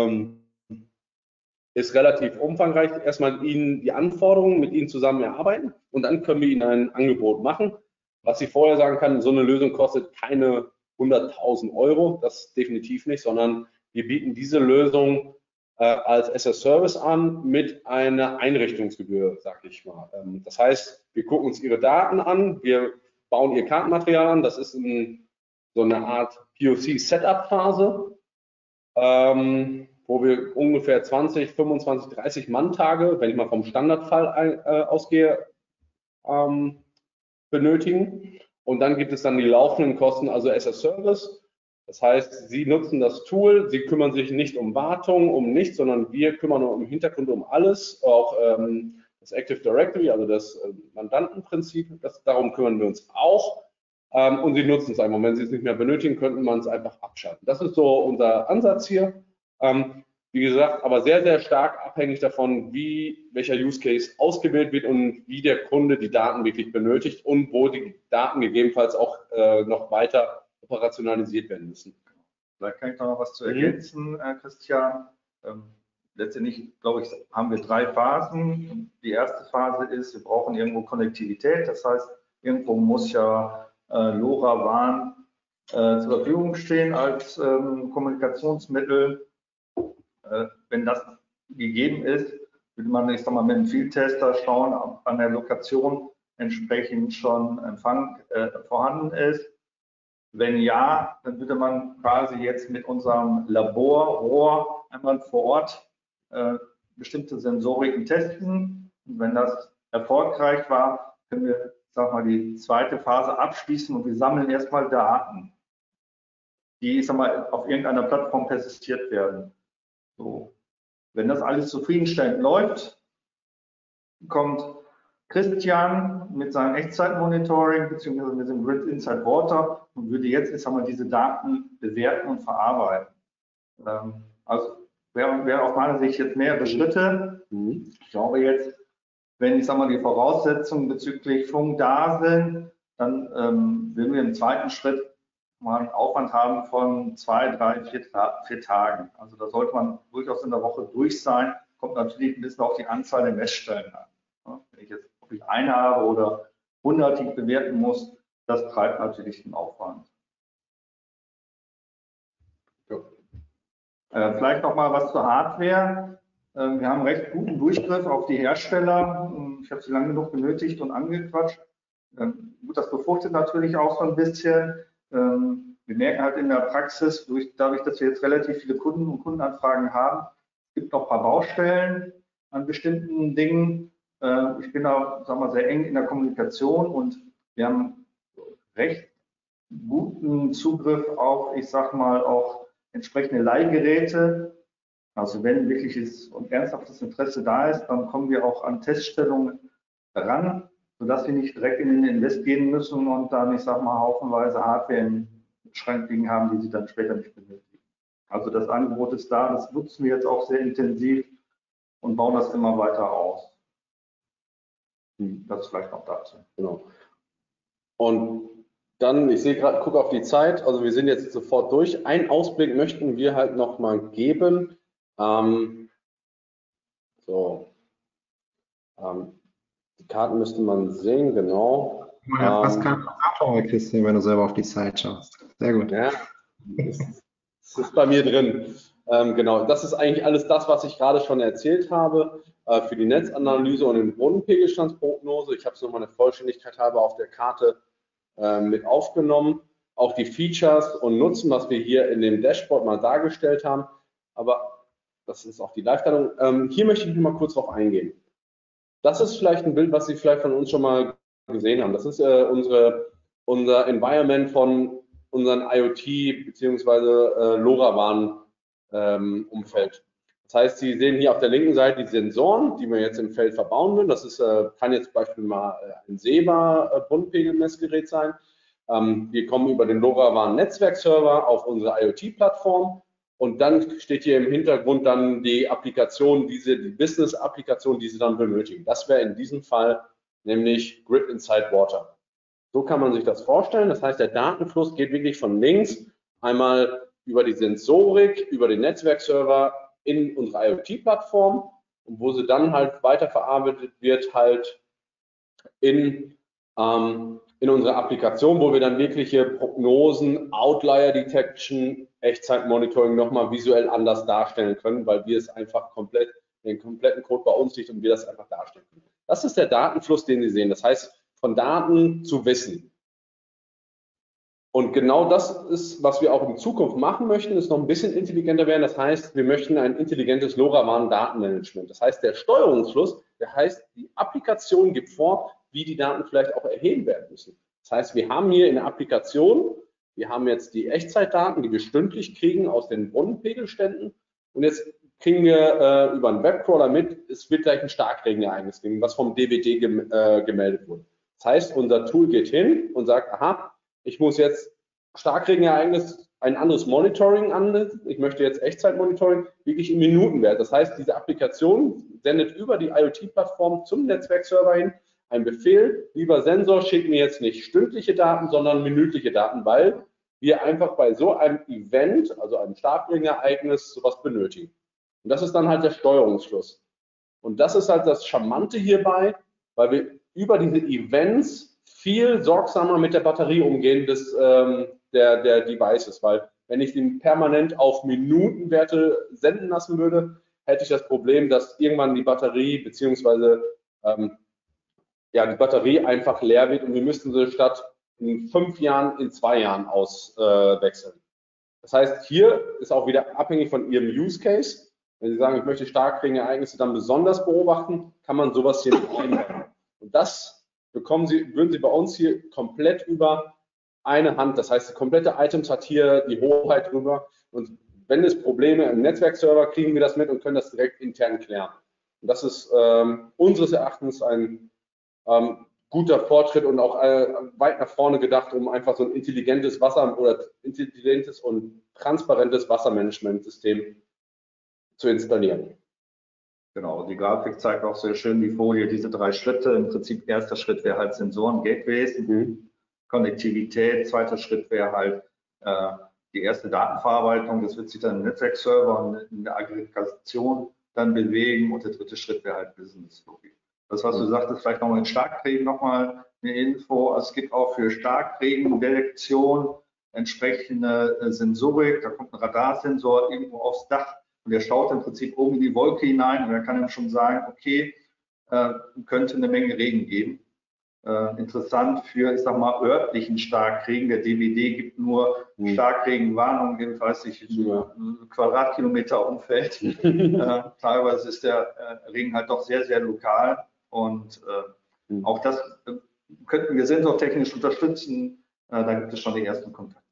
ist relativ umfangreich. Erstmal Ihnen die Anforderungen mit Ihnen zusammen erarbeiten und dann können wir Ihnen ein Angebot machen. Was ich vorher sagen kann, so eine Lösung kostet keine 100.000 Euro, das definitiv nicht, sondern wir bieten diese Lösung als as-a-Service an mit einer Einrichtungsgebühr, sag ich mal. Das heißt, wir gucken uns Ihre Daten an, wir bauen Ihr Kartenmaterial an, das ist so eine Art POC-Setup-Phase, wo wir ungefähr 20, 25, 30 Manntage, wenn ich mal vom Standardfall ausgehe, benötigen. Und dann gibt es dann die laufenden Kosten, also as-a-Service. Das heißt, Sie nutzen das Tool, Sie kümmern sich nicht um Wartung, um nichts, sondern wir kümmern uns im Hintergrund um alles, auch das Active Directory, also das Mandantenprinzip, darum kümmern wir uns auch. Und Sie nutzen es einfach. Wenn Sie es nicht mehr benötigen, könnten man es einfach abschalten. Das ist so unser Ansatz hier. Wie gesagt, aber sehr, sehr stark abhängig davon, welcher Use Case ausgewählt wird und wie der Kunde die Daten wirklich benötigt und wo die Daten gegebenenfalls auch noch weiter operationalisiert werden müssen. Vielleicht kann ich noch was zu ergänzen, Christian. Letztendlich, glaube ich, haben wir 3 Phasen. Die erste Phase ist, wir brauchen irgendwo Konnektivität. Das heißt, irgendwo muss ja LoRaWAN zur Verfügung stehen als Kommunikationsmittel. Wenn das gegeben ist, würde man, ich sag mal, mit einem Field-Tester schauen, ob an der Lokation entsprechend schon Empfang vorhanden ist. Wenn ja, dann würde man quasi jetzt mit unserem Laborrohr einmal vor Ort bestimmte Sensoriken testen. Und wenn das erfolgreich war, können wir, sag mal, die zweite Phase abschließen und wir sammeln erstmal Daten, die, ich sag mal, auf irgendeiner Plattform persistiert werden. So. Wenn das alles zufriedenstellend läuft, kommt Christian mit seinem Echtzeitmonitoring bzw. mit dem Grid Inside Water und würde jetzt, ich sag mal, diese Daten bewerten und verarbeiten. Also wäre aus meiner Sicht jetzt mehrere Schritte. Ich glaube jetzt, wenn, ich sag mal, die Voraussetzungen bezüglich Funk da sind, dann würden wir im zweiten Schritt mal einen Aufwand haben von 2, 3, 4 Tagen. Also da sollte man durchaus in der Woche durch sein. Kommt natürlich ein bisschen auf die Anzahl der Messstellen an. Wenn ich jetzt wirklich eine habe oder 100, die ich bewerten muss, das treibt natürlich den Aufwand. Vielleicht noch mal was zur Hardware. Wir haben recht guten Durchgriff auf die Hersteller. Ich habe sie lange genug benötigt und angequatscht. Gut, das befruchtet natürlich auch so ein bisschen. Wir merken halt in der Praxis, dadurch, dass wir jetzt relativ viele Kunden und Kundenanfragen haben, es gibt noch ein paar Baustellen an bestimmten Dingen. Ich bin da, sagen wir, sehr eng in der Kommunikation und wir haben recht guten Zugriff auf, ich sag mal, auch entsprechende Leihgeräte. Also wenn wirkliches und ernsthaftes Interesse da ist, dann kommen wir auch an Teststellungen ran, sodass wir nicht direkt in den Invest gehen müssen und dann, ich sag mal, haufenweise Hardware im Schrank liegen haben, die sie dann später nicht benötigen. Also das Angebot ist da, das nutzen wir jetzt auch sehr intensiv und bauen das immer weiter aus. Das vielleicht noch dazu. Genau. Und dann, ich sehe gerade, gucke auf die Zeit, also wir sind jetzt sofort durch. Einen Ausblick möchten wir halt noch mal geben. Die Karten müsste man sehen, genau. Was kann man Christian, wenn du selber auf die Zeit schaust? Sehr gut. Ja, das ist bei mir drin. Genau, das ist eigentlich alles das, was ich gerade schon erzählt habe für die Netzanalyse und den Bodenpegelstandsprognose. Ich habe es nochmal eine Vollständigkeit halber auf der Karte mit aufgenommen. Auch die Features und Nutzen, was wir hier in dem Dashboard mal dargestellt haben. Aber das ist auch die Live-Teilung. Hier möchte ich noch mal kurz drauf eingehen. Das ist vielleicht ein Bild, was Sie vielleicht von uns schon mal gesehen haben. Das ist unser Environment von unseren IoT bzw. LoRaWAN-Umfeld. Das heißt, Sie sehen hier auf der linken Seite die Sensoren, die wir jetzt im Feld verbauen würden. Das ist, kann jetzt beispielsweise mal ein SEBA-Bodenpegelmessgerät sein. Wir kommen über den LoRaWAN-Netzwerkserver auf unsere IoT-Plattform. Und dann steht hier im Hintergrund dann die Applikation, die Business-Applikation, die Sie dann benötigen. Das wäre in diesem Fall nämlich Grid Inside Water. So kann man sich das vorstellen. Das heißt, der Datenfluss geht wirklich von links einmal über die Sensorik, über den Netzwerkserver in unsere IoT-Plattform, und wo sie dann halt weiterverarbeitet wird halt in in unserer Applikation, wo wir dann wirkliche Prognosen, Outlier Detection, Echtzeitmonitoring nochmal visuell anders darstellen können, weil wir es einfach den kompletten Code bei uns liegt und wir das einfach darstellen können. Das ist der Datenfluss, den Sie sehen. Das heißt, von Daten zu Wissen. Und genau das ist, was wir auch in Zukunft machen möchten, ist noch ein bisschen intelligenter werden. Das heißt, wir möchten ein intelligentes LoRaWAN-Datenmanagement. Das heißt, der Steuerungsfluss, der heißt, die Applikation gibt vor, wie die Daten vielleicht auch erheben werden müssen. Das heißt, wir haben hier in der Applikation, wir haben jetzt die Echtzeitdaten, die wir stündlich kriegen aus den Brunnenpegelständen. Und jetzt kriegen wir über einen Webcrawler mit, es wird gleich ein Starkregenereignis geben, was vom DWD gemeldet wurde. Das heißt, unser Tool geht hin und sagt, aha, ich muss jetzt Starkregenereignis, ein anderes Monitoring anwenden. Ich möchte jetzt Echtzeitmonitoring wirklich im Minutenwert. Das heißt, diese Applikation sendet über die IoT-Plattform zum Netzwerkserver hin einen Befehl, lieber Sensor, schick mir jetzt nicht stündliche Daten, sondern minütliche Daten, weil wir einfach bei so einem Event, also einem Starkregenereignis, sowas benötigen. Und das ist dann halt der Steuerungsfluss. Und das ist halt das Charmante hierbei, weil wir über diese Events viel sorgsamer mit der Batterie umgehen der Devices, weil wenn ich den permanent auf Minutenwerte senden lassen würde, hätte ich das Problem, dass irgendwann die Batterie beziehungsweise die Batterie einfach leer wird und wir müssten sie statt in 5 Jahren in 2 Jahren auswechseln. Das heißt, hier ist auch wieder abhängig von Ihrem Use Case. Wenn Sie sagen, ich möchte Starkregenereignisse dann besonders beobachten, kann man sowas hier einbauen. Und das würden Sie bei uns hier komplett über eine Hand. Das heißt, die komplette Items hat hier die Hoheit drüber. Und wenn es Probleme im Netzwerkserver, kriegen wir das mit und können das direkt intern klären. Und das ist unseres Erachtens ein guter Fortschritt und auch weit nach vorne gedacht, um einfach so ein intelligentes und transparentes Wassermanagementsystem zu installieren. Genau, die Grafik zeigt auch sehr schön die Folie, diese 3 Schritte. Im Prinzip erster Schritt wäre halt Sensoren, Gateways, Konnektivität. Zweiter Schritt wäre halt die erste Datenverarbeitung. Das wird sich dann im Netzwerkserver und in der Aggregation dann bewegen. Und der dritte Schritt wäre halt Business-Logik. Das, was du sagtest, vielleicht nochmal in Starkregen nochmal eine Info. Also es gibt auch für Starkregendetektion entsprechende Sensorik. Da kommt ein Radarsensor irgendwo aufs Dach. Und der schaut im Prinzip oben in die Wolke hinein und er kann dann schon sagen, okay, könnte eine Menge Regen geben. Interessant für, ich sag mal, örtlichen Starkregen. Der DWD gibt nur Starkregenwarnung im, weiß ich, Quadratkilometer Umfeld. Teilweise ist der Regen halt doch sehr, sehr lokal und auch das könnten wir sensortechnisch unterstützen. Da gibt es schon die ersten Kontakte.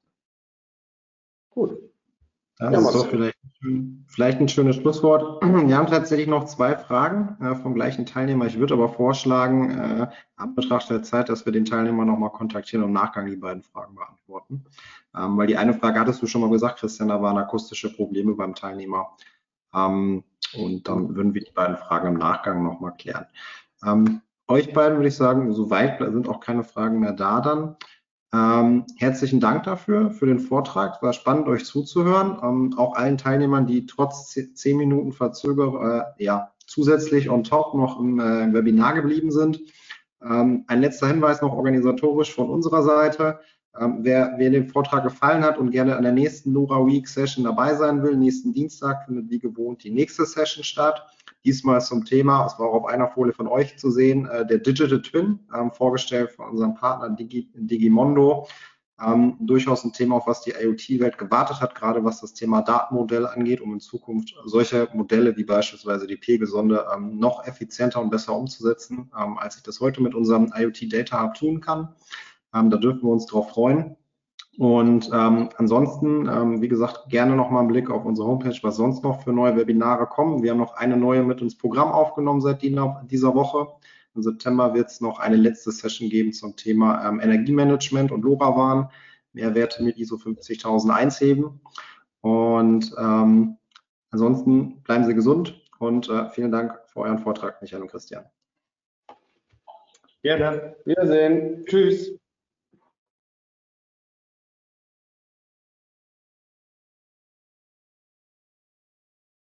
Gut. Das ist doch vielleicht ein schönes Schlusswort. Wir haben tatsächlich noch 2 Fragen vom gleichen Teilnehmer. Ich würde aber vorschlagen, ab Betracht der Zeit, dass wir den Teilnehmer nochmal kontaktieren und im Nachgang die beiden Fragen beantworten. Weil die eine Frage hattest du schon mal gesagt, Christian, da waren akustische Probleme beim Teilnehmer. Und dann würden wir die beiden Fragen im Nachgang nochmal klären. Euch beiden würde ich sagen, soweit sind auch keine Fragen mehr da dann. Herzlichen Dank dafür, für den Vortrag. Es war spannend, euch zuzuhören. Auch allen Teilnehmern, die trotz 10 Minuten Verzögerung zusätzlich on top noch im Webinar geblieben sind. Ein letzter Hinweis noch organisatorisch von unserer Seite. Wer den Vortrag gefallen hat und gerne an der nächsten LoRa Week Session dabei sein will, nächsten Dienstag findet wie gewohnt die nächste Session statt. Diesmal zum Thema, es war auch auf einer Folie von euch zu sehen, der Digital Twin, vorgestellt von unserem Partner Digimondo. Durchaus ein Thema, auf was die IoT-Welt gewartet hat, gerade was das Thema Datenmodelle angeht, um in Zukunft solche Modelle wie beispielsweise die Pegelsonde noch effizienter und besser umzusetzen, als ich das heute mit unserem IoT Data Hub tun kann. Da dürfen wir uns drauf freuen. Und ansonsten, wie gesagt, gerne nochmal einen Blick auf unsere Homepage, was sonst noch für neue Webinare kommen. Wir haben noch eine neue mit ins Programm aufgenommen seit dieser Woche. Im September wird es noch eine letzte Session geben zum Thema Energiemanagement und LoRaWAN, Mehrwerte mit ISO 50001 heben. Und ansonsten bleiben Sie gesund und vielen Dank für euren Vortrag, Michael und Christian. Gerne. Wiedersehen. Tschüss.